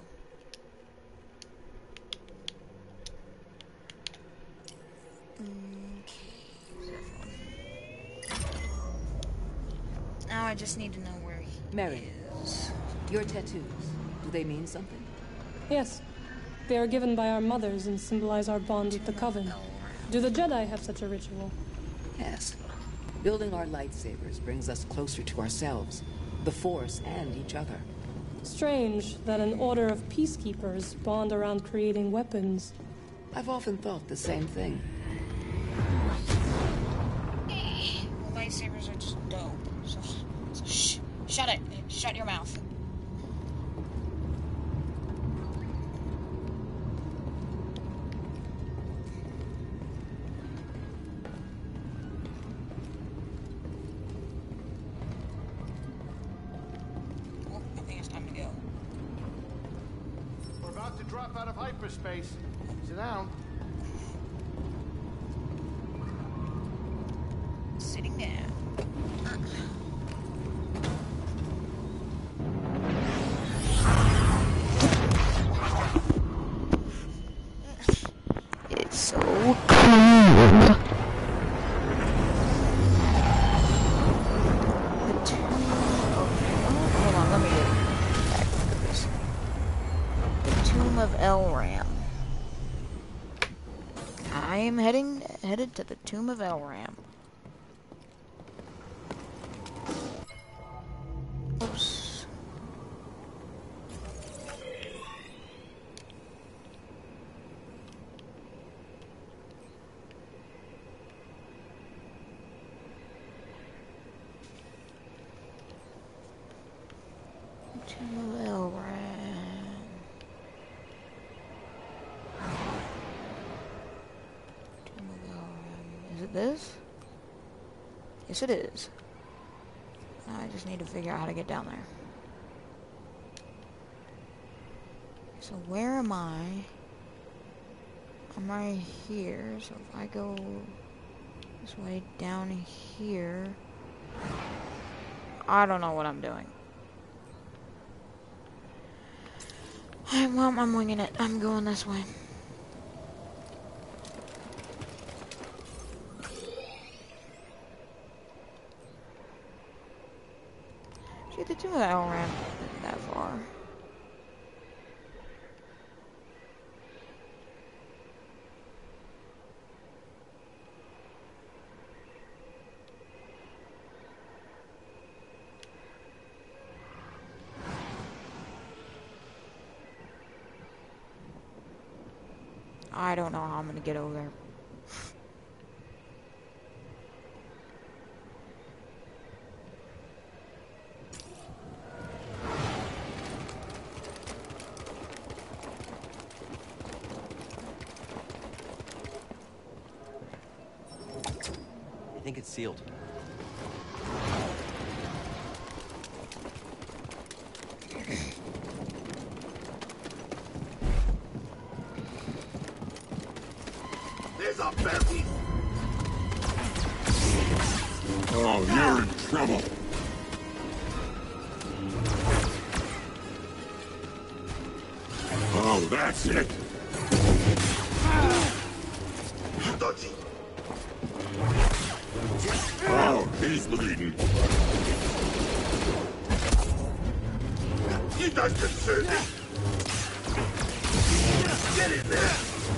Okay, Zepho. Now I just need to know where he Mary, is. your tattoos, do they mean something? Yes. They are given by our mothers and symbolize our bond with the Coven. Do the Jedi have such a ritual? Yes. Building our lightsabers brings us closer to ourselves, the Force, and each other. Strange that an order of peacekeepers bond around creating weapons. I've often thought the same thing. Well, lightsabers are just dope. So, so shh. Shut it. Shut your mouth. hyperspace. Sit down. Sitting down. It's so cold. Of Elram. I am heading headed to the Tomb of Elram. Oops. Tomb of Elram. Is it this? Yes, it is. Now I just need to figure out how to get down there. So where am I? I'm right here. So if I go this way down here, I don't know what I'm doing. Well, I'm winging it. I'm going this way. Get the Tomb of Elram isn't that far. I don't know how I'm gonna get over there. I think it's sealed. There's a bear. Oh, you're in trouble. Oh, that's it. Dodgy. Oh, he's bleeding. You guys concern me. Get in there.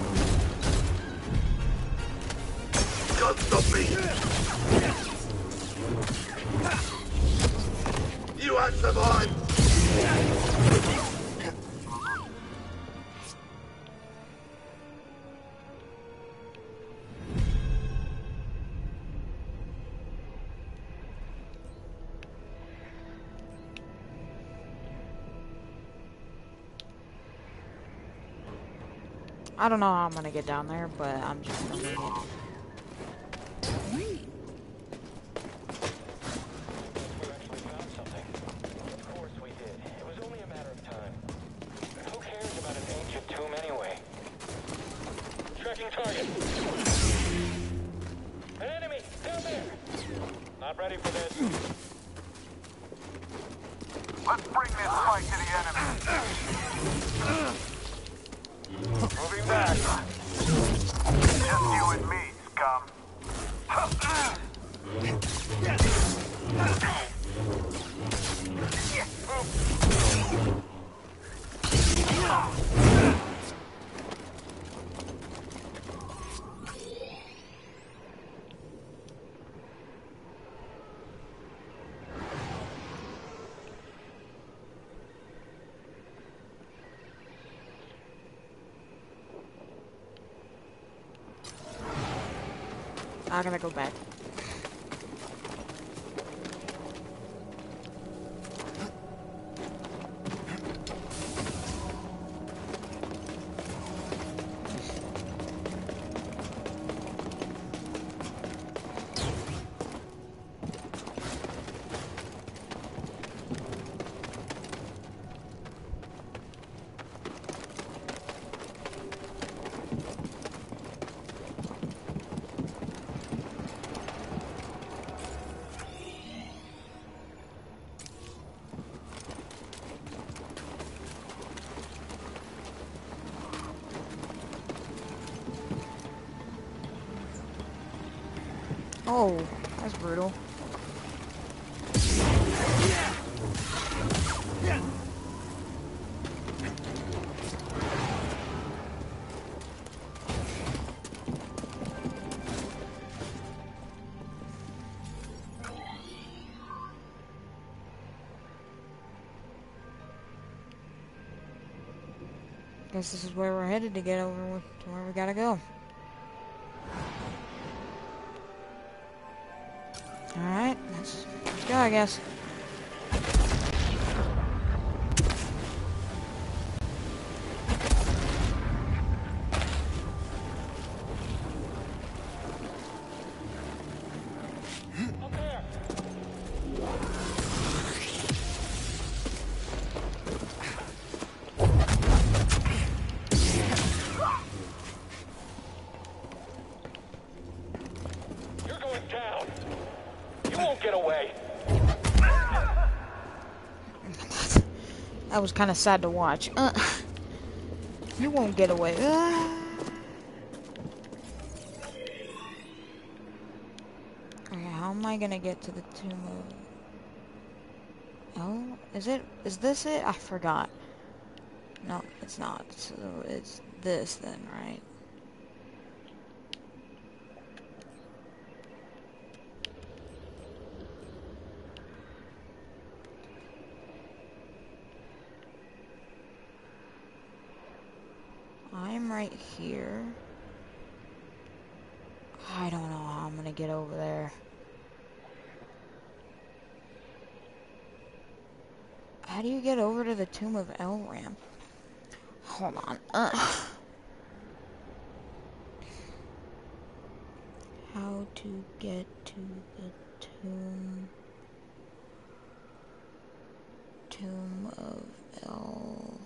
Cut the beat. You had survived. I don't know how I'm gonna get down there, but I'm just gonna wing it. Let's bring this fight to the enemy. Moving back. Just you and me, scum. I'm gonna go back. Oh, that's brutal. Guess this is where we're headed to get over with, to where we gotta go. Alright, let's, let's go, I guess. You're going down. You won't get away. That was kind of sad to watch. Uh, you won't get away. Uh. Okay, how am I gonna get to the tomb of... Oh, is it? Is this it? I forgot. No, it's not. So it's this then, right? I'm right here. I don't know how I'm gonna get over there. How do you get over to the Tomb of Elram? Hold on. Uh. How to get to the tomb... Tomb of El...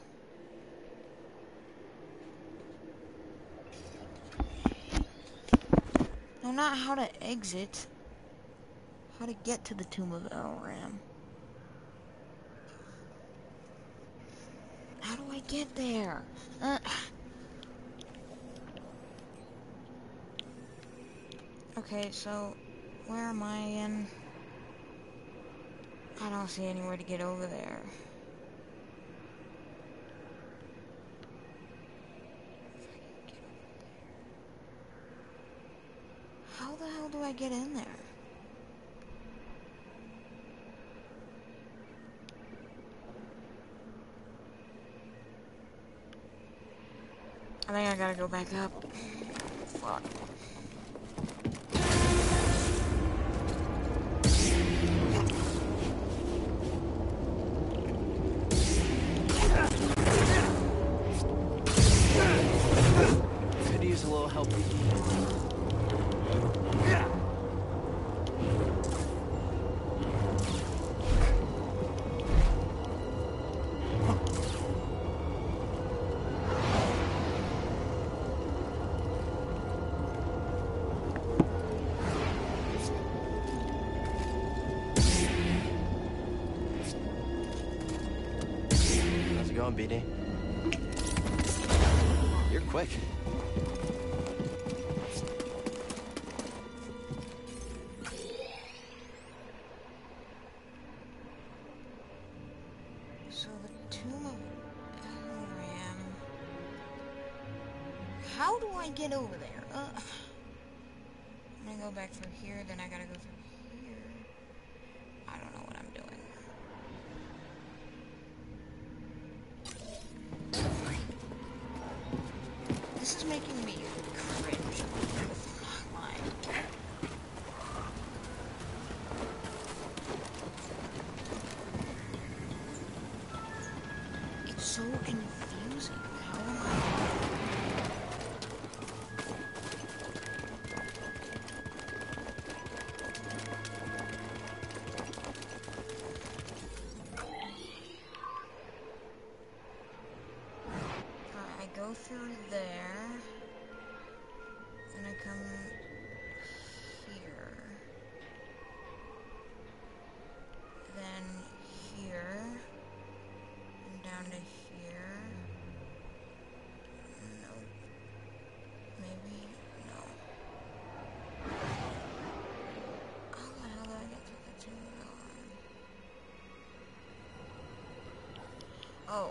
No, not how to exit. How to get to the Tomb of Elram. How do I get there? Uh. Okay, so where am I in? I don't see anywhere to get over there. How the hell do I get in there? I think I gotta go back up. Fuck. Could use a little help. How's it going, B D? You're quick. So the Tomb of Elram. How do I get over there? Uh, I'm gonna go back through here, then I gotta go through here. I don't know what I'm doing. This is making me cringe. I'm not lying. It's so confusing. How am I? I go through there, and I come here, then here, and down to here. No, maybe no.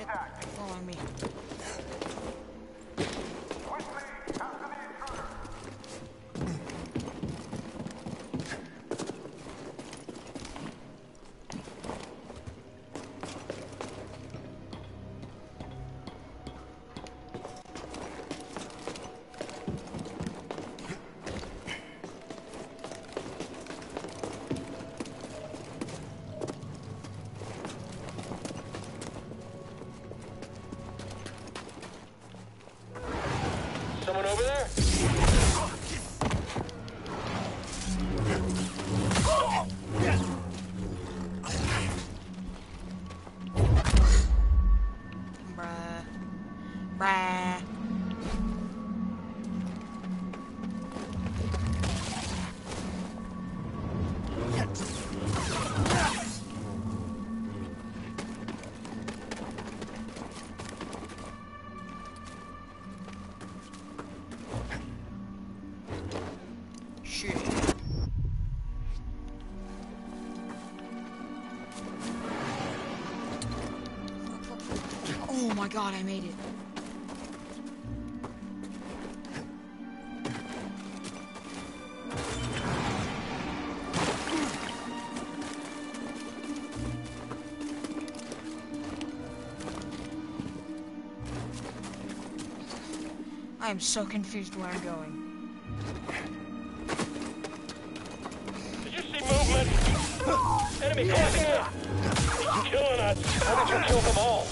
shit. Following me. Someone over there? Bruh. Bruh. Shit. Oh my god, I made it. I am so confused where I'm going. Did you see movement? Enemy closing in. He's killing us. Why don't you kill them all?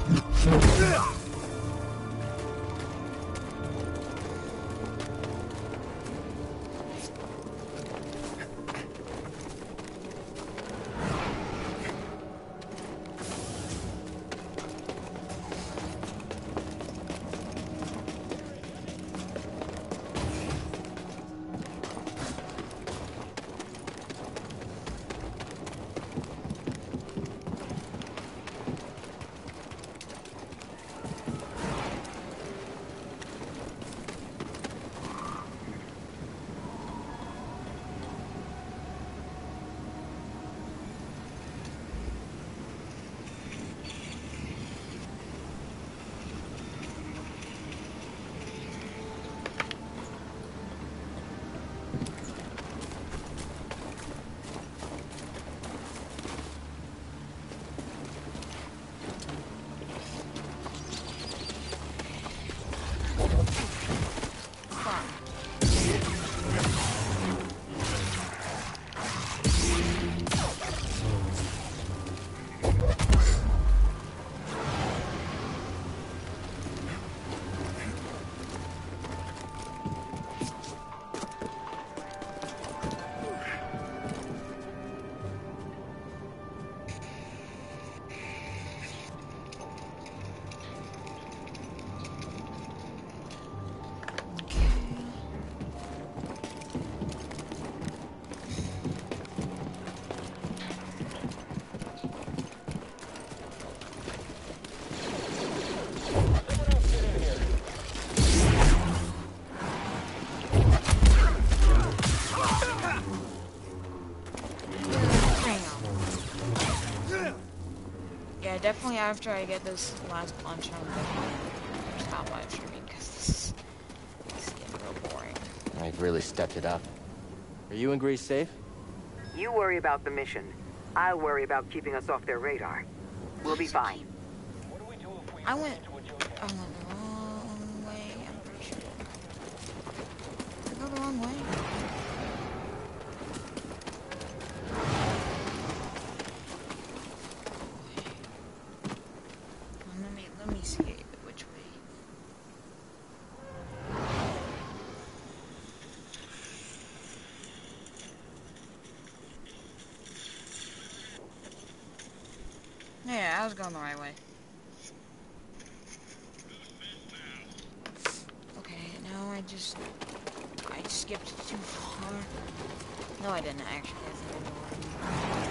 Yeah, definitely after I get this last punch, I'm definitely gonna stop live streaming because this is, this is getting real boring. I've really stepped it up. Are you and Grease safe? You worry about the mission. I'll worry about keeping us off their radar. We'll be fine. I went, I went the wrong way, I'm pretty sure. Did I go the wrong way? Let me, let me see which way. Yeah, I was going the right way. Okay, now I just... I skipped too far. No, I didn't actually. I think I know what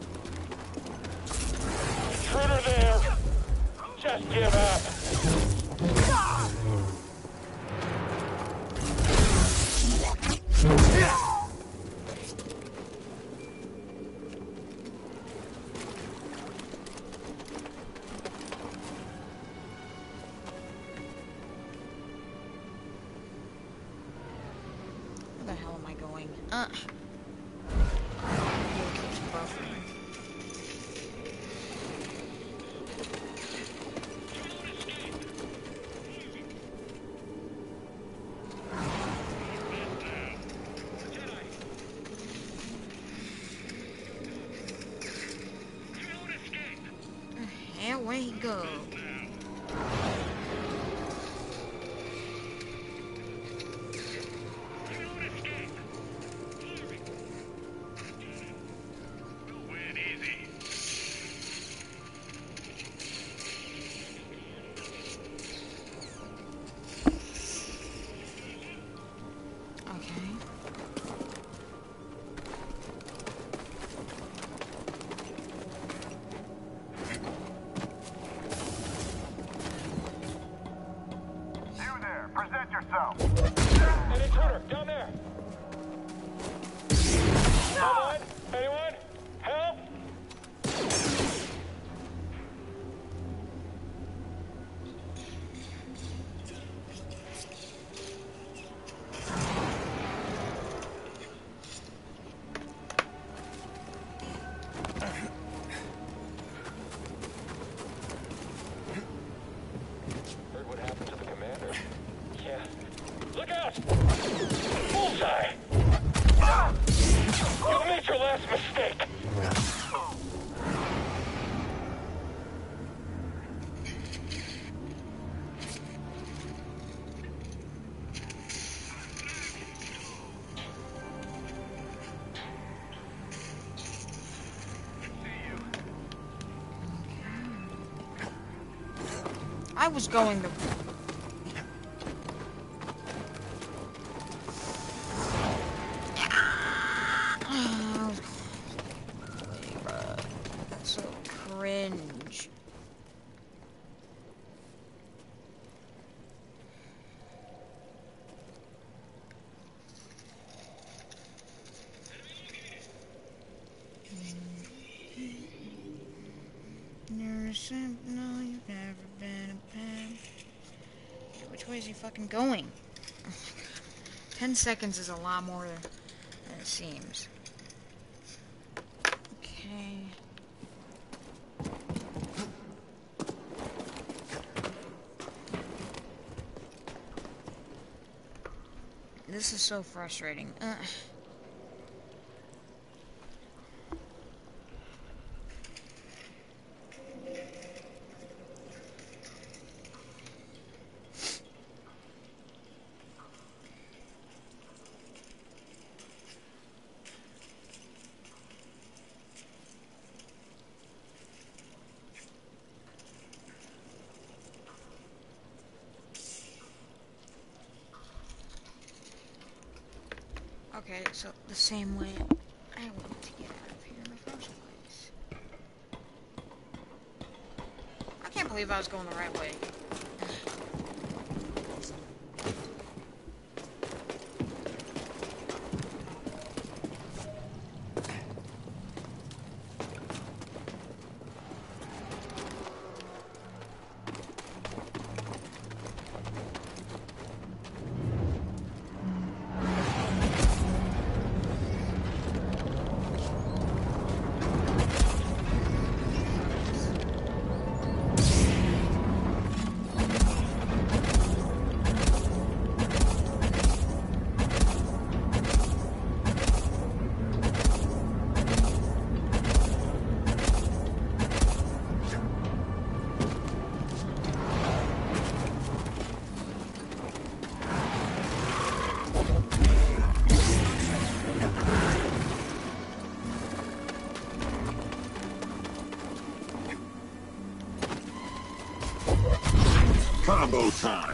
Intruder there. Just give up. Where the hell am I going? Uh. Hell, where he go? Present yourself. An intruder, down there. Someone? Anyone? Help? Heard what happened to the commander? Yeah. Look out! Bullseye! You made your last mistake! I was going to... That's so cringe. You're simple, no, you've never been a pen. Which way is he fucking going? Ten seconds is a lot more than it seems. Okay. This is so frustrating. Uh. Okay, so the same way I want to get out of here in the first place. I can't believe I was going the right way. Combo time.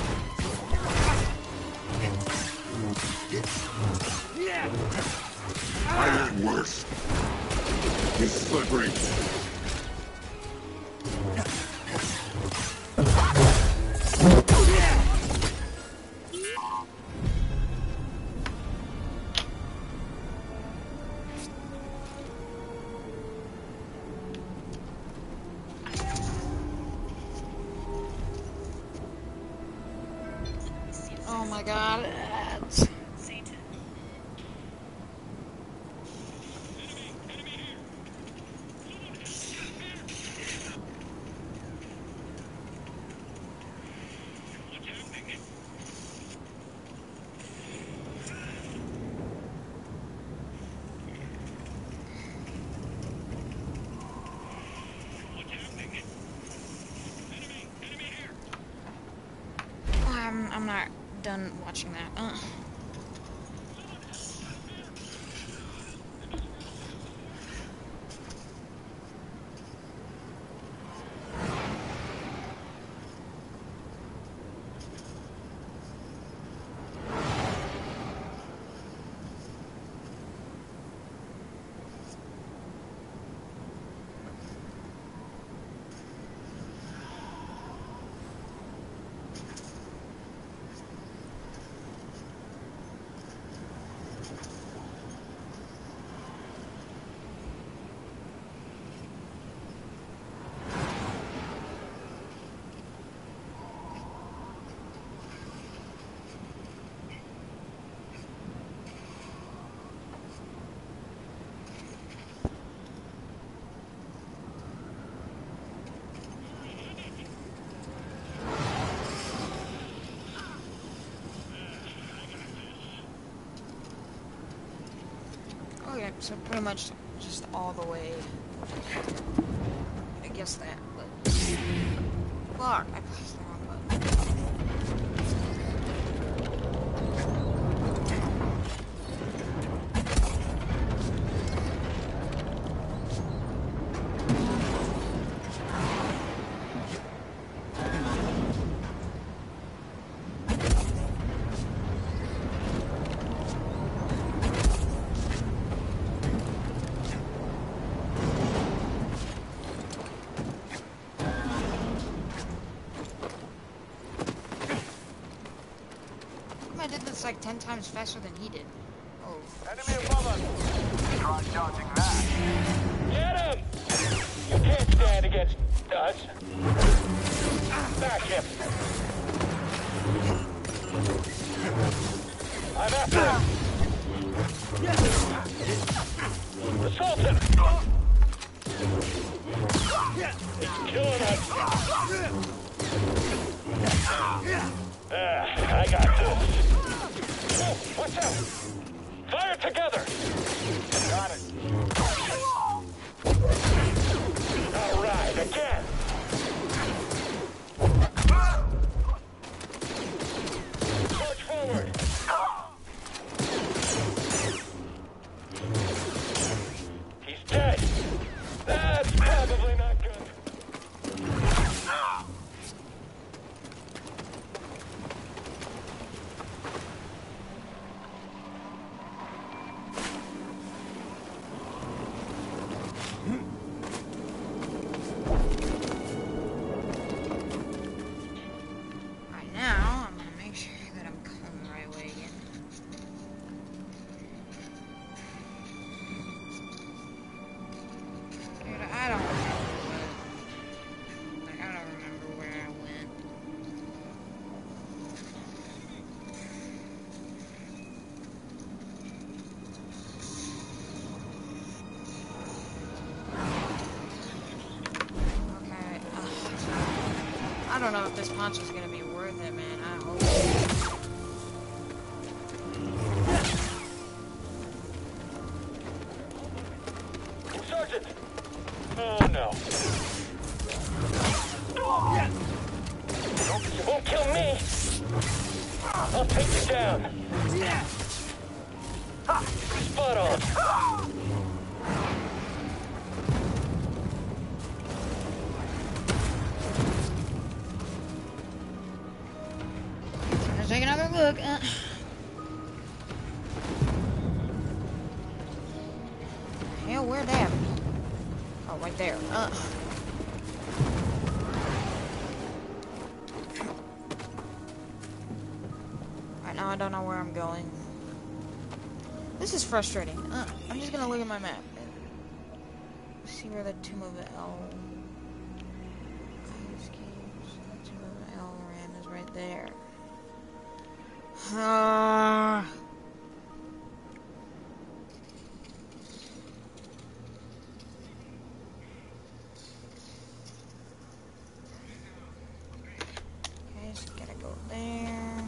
I am worse. You're slippery. my god. Satan. I'm, I'm not done watching that. Uh. Okay, so pretty much just all the way. I guess that, but fuck, I pressed the wrong button. I did this like ten times faster than he did. Oh. Enemy above us. Try dodging that. Get him! You can't stand against us. Back him. I'm after him. Assault him. It's killing us. Ah, I got this. Oh, watch out! Fire together! Got it. All right, again. March forward. He's dead. That's probably not good. Right now, I'm gonna make sure that I'm coming the right way again. Dude, I don't remember what. Like, I don't remember where I went. Okay. Ugh. I don't know if this punch is gonna be worth it, man. I hope. Sergeant! Oh no. You won't kill me! I'll take you down. Spot on. Let's take another look. Uh. Hell, where'd that be? Oh, right there. Uh. Right now, I don't know where I'm going. This is frustrating. Uh, I'm just gonna look at my map and see where the Tomb of El. The Tomb of El Ram is right there. Uh, okay, so gotta go there.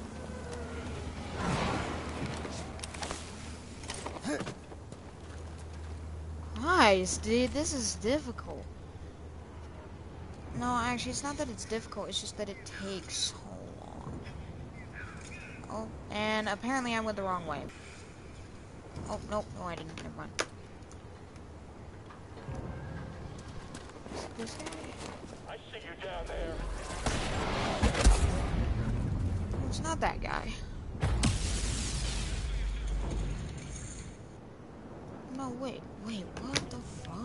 Nice, dude. This is difficult. No, actually, it's not that it's difficult. It's just that it takes so long. Oh, and apparently I went the wrong way. Oh, nope. No, I didn't. Never mind. This guy? I see you down there. It's not that guy. No, wait. Wait, what the fuck?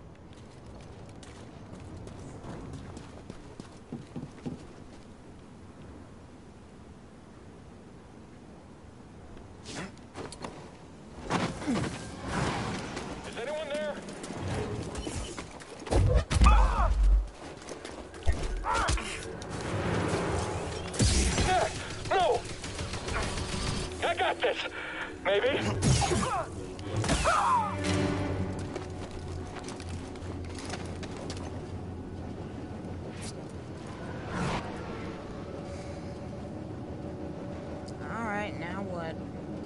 Is anyone there? There! No! I got this! Maybe? Alright, now what?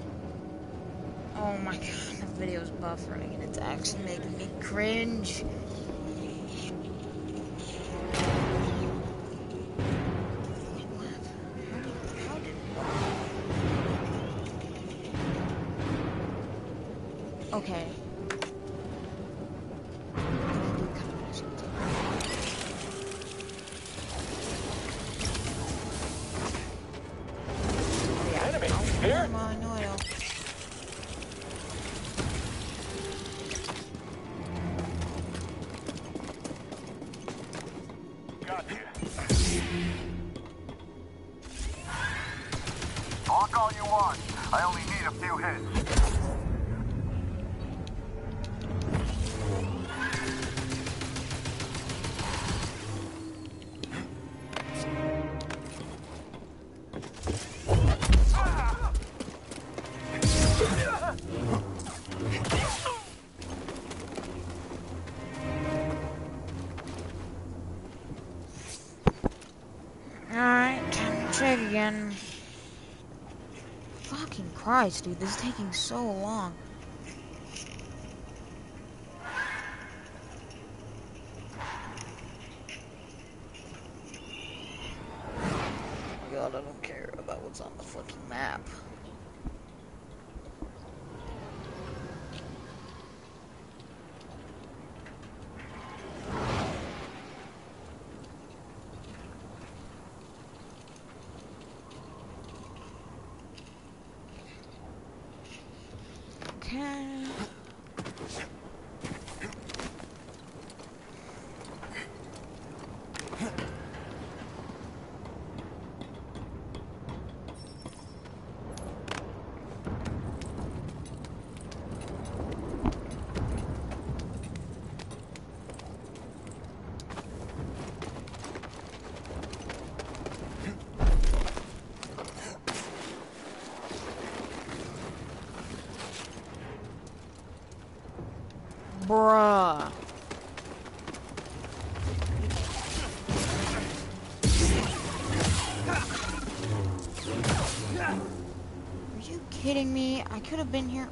Oh my god, the video's buffering and it's actually making me cringe. Wait, what? How did... How did... Okay. Enemy! Here? Come on, no, I don't. Got you. Talk all you want. I only need a few hits. Alright, time to check again. Fucking Christ, dude, this is taking so long. God, I don't care about what's on the fucking map. Okay. Bruh. Are you kidding me? I could have been here.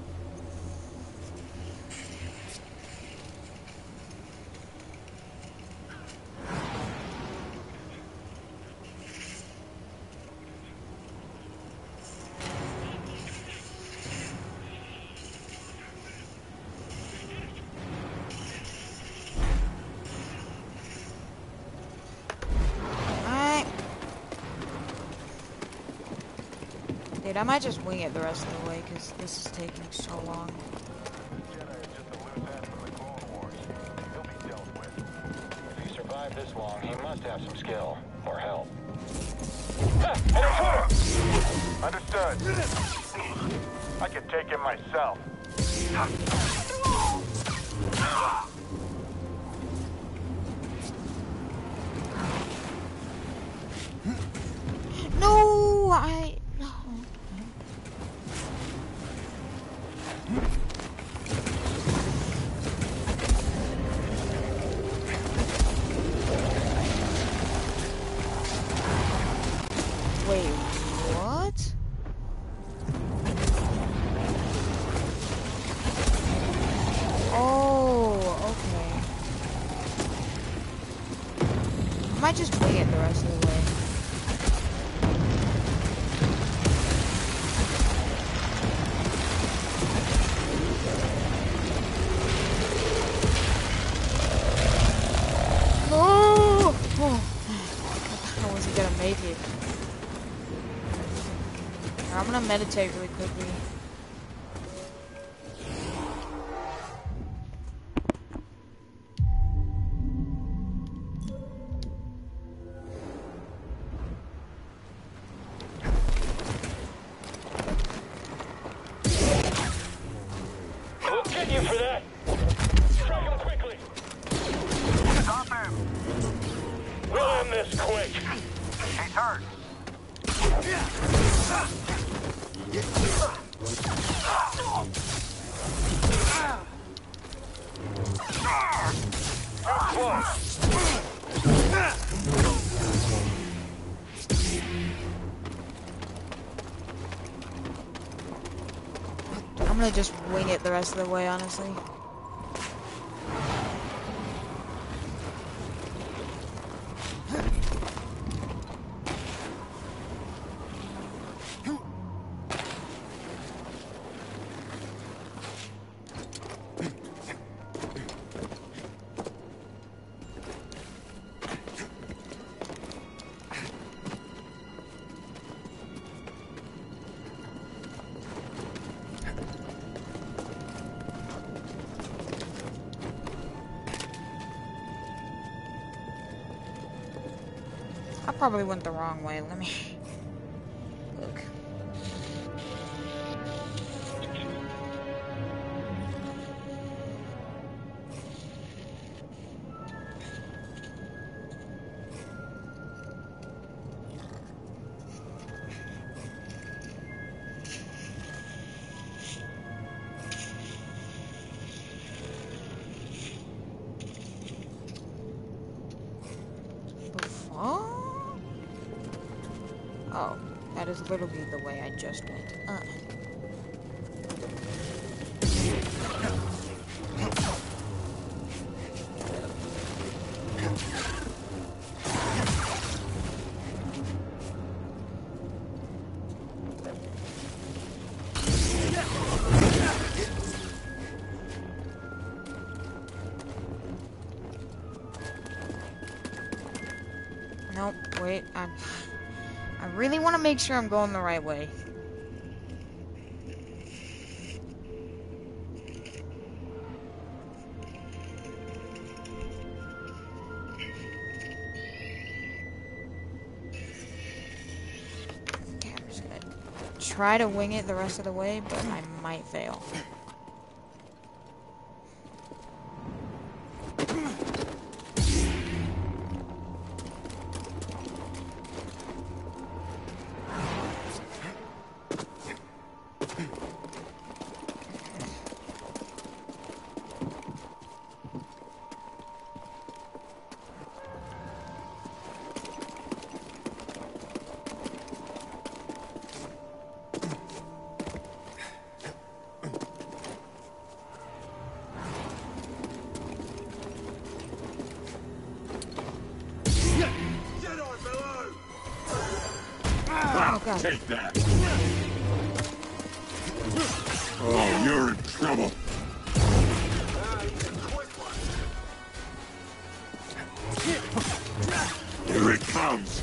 Dude, I might just wing it the rest of the way, because this is taking so long. Jedi is just a loose end from the Clone Wars. He'll be dealt with. If he survived this long, he must have some skill. Or help. Ah, an intruder! Understood. I can take him myself. No, I... No. Wait, what? Oh, okay. I might just wing it the rest of the way. No! Oh, I wasn't gonna make it. I'm gonna meditate really quickly. We'll get you for that. Strike him quickly. Stop him! We'll end this quick. He's hurt. I'm gonna just wing it the rest of the way, honestly. I probably went the wrong way. Let me look. Oh, that is literally the way I just went. Uh. Nope, wait, I, I really want to make sure I'm going the right way. Okay, I'm just gonna try to wing it the rest of the way, but I might fail. Oh, God. Take that. Oh, you're in trouble. Here it comes.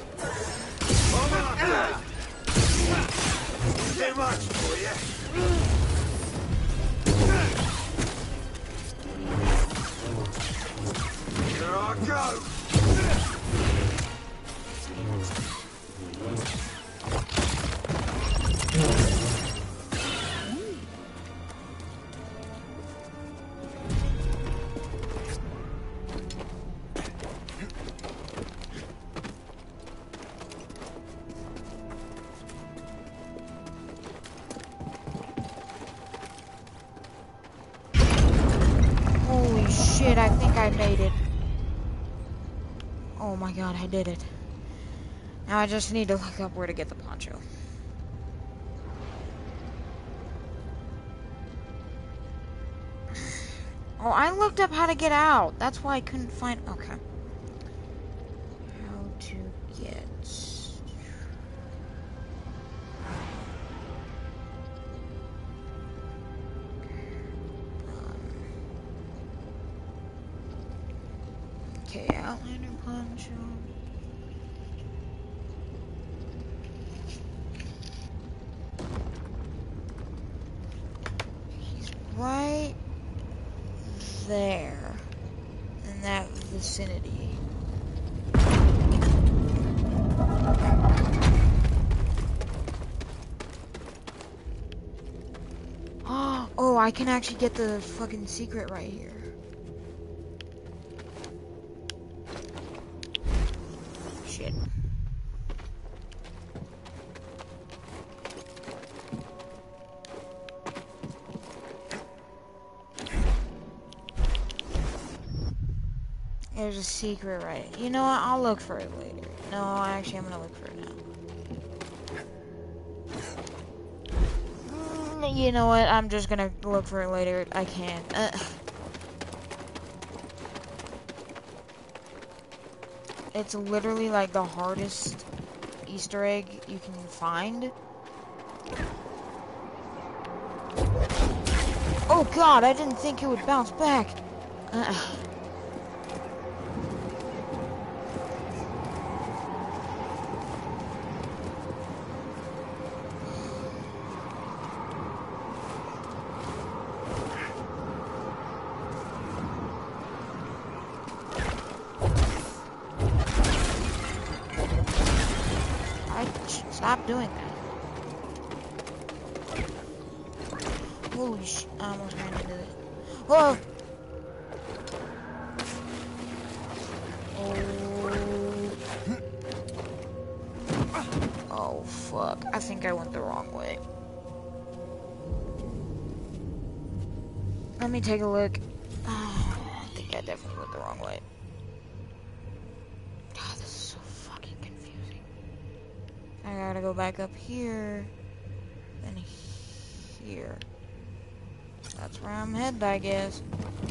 Too much for you. Here I go. Holy shit, I think I made it. Oh my God, I did it. Now I just need to look up where to get the poncho. Oh, I looked up how to get out. That's why I couldn't find... Okay. How to get... Okay, Outlander poncho. He's right there in that vicinity. Oh, I can actually get the fucking secret right here. Shit. There's a secret right. You know what? I'll look for it later. No, actually, I'm gonna look for it now. Mm, you know what? I'm just gonna look for it later. I can't. Uh. It's literally like the hardest Easter egg you can find. Oh god, I didn't think it would bounce back. Uh. Stop doing that. Holy sh... I almost ran into it. Whoa! Oh. Oh, fuck. I think I went the wrong way. Let me take a look. Oh, I think I definitely went the wrong way. God, this is so fucking confusing. I gotta go back up here, then here. That's where I'm headed, I guess.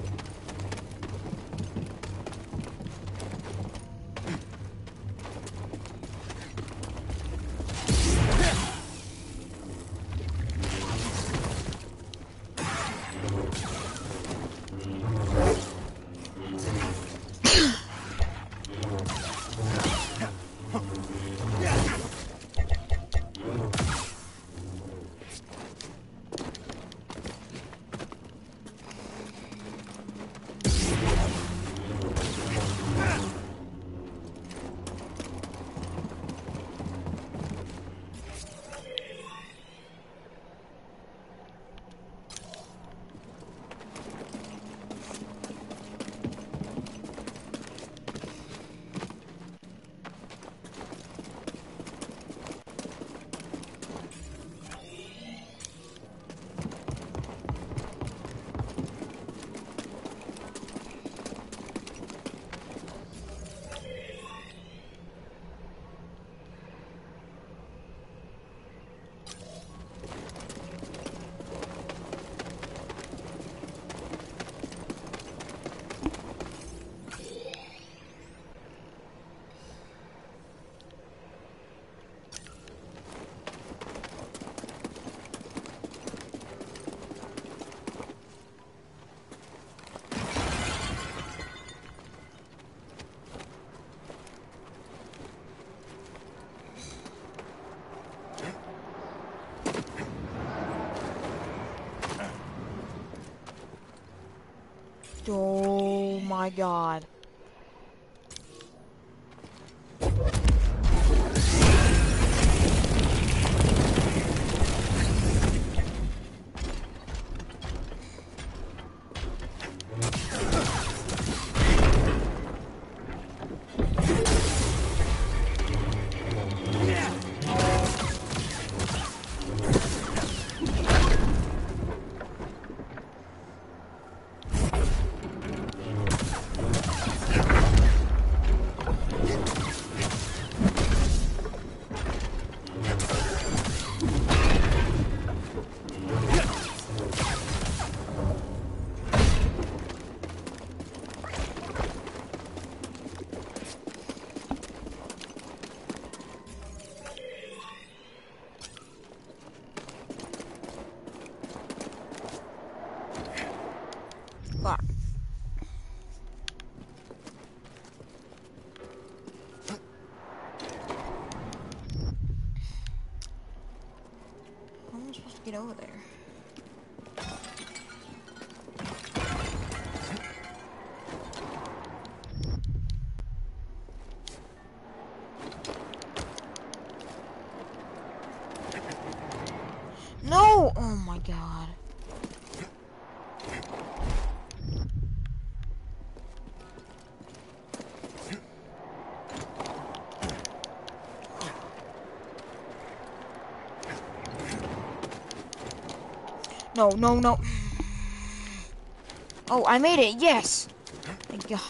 Oh my god. get over there? No! Oh my god. No, no, no. Oh, I made it. Yes. Thank God.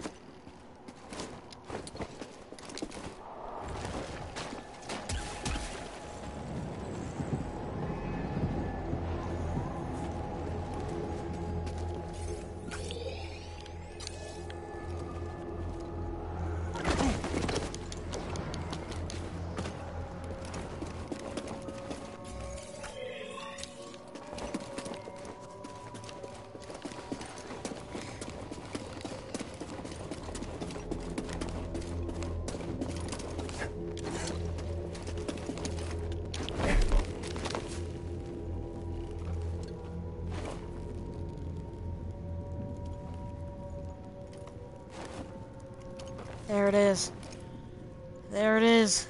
There it is. There it is.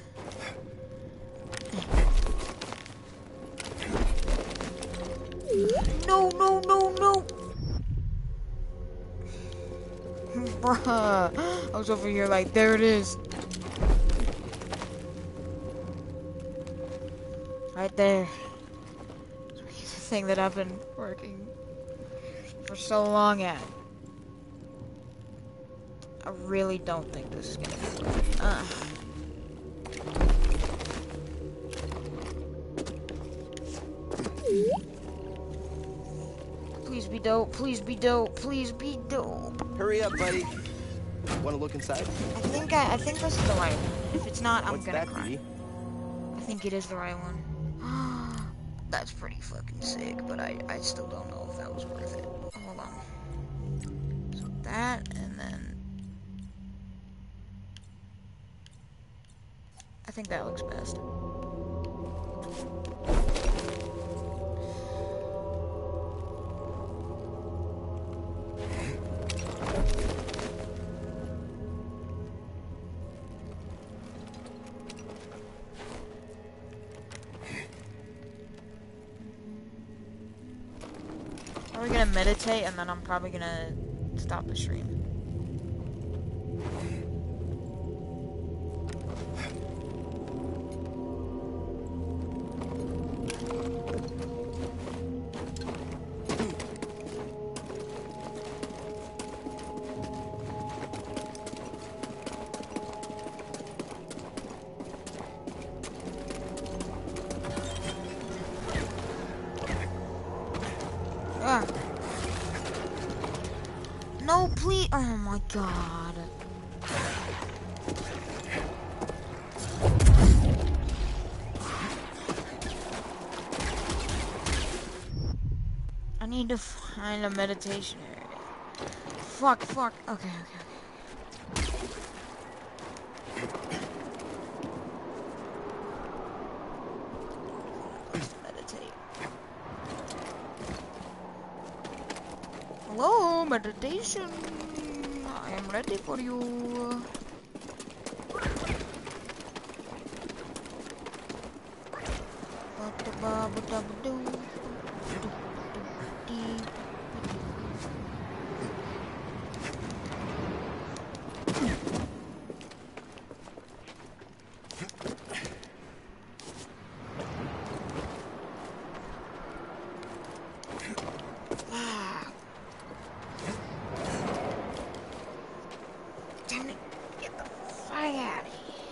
No, no, no, no. Bruh. I was over here like, there it is. Right there. The thing that I've been working for so long at. I really don't think this is gonna be right. Uh. Please be dope. Please be dope. Please be dope. Hurry up, buddy. Want to look inside? I think I, I think this is the right one. If it's not, I'm What's gonna that, cry. Dee? I think it is the right one. That's pretty fucking sick, but I, I still don't know if that was worth it. Hold on. So that, and then... I think that looks best. We're gonna meditate, and then I'm probably gonna stop the stream. Ah. No, please. Oh my god. I need to find a meditation area. Fuck, fuck. Okay, okay, okay. Let's meditate. Hello, meditation. I am ready for you. Damn it, get the fuck out of here.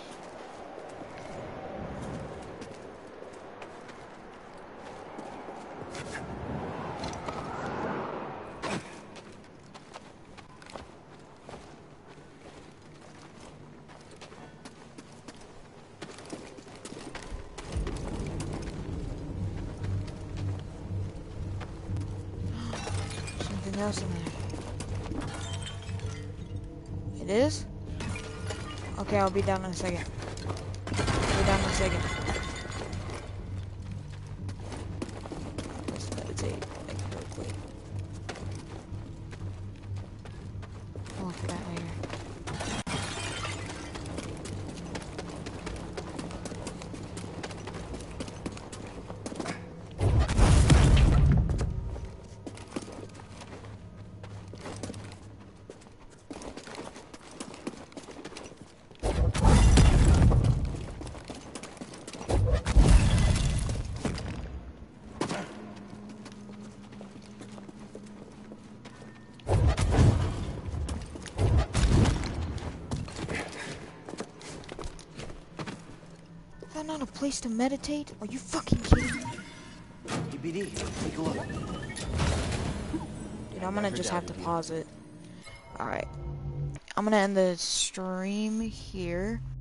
Something else in there. It is? Okay, I'll be down in a second. I'll be down in a second. not a place to meditate? Are you fucking kidding me? E B D, take a look. Dude, I'm gonna just have to pause it. Alright. I'm gonna end the stream here.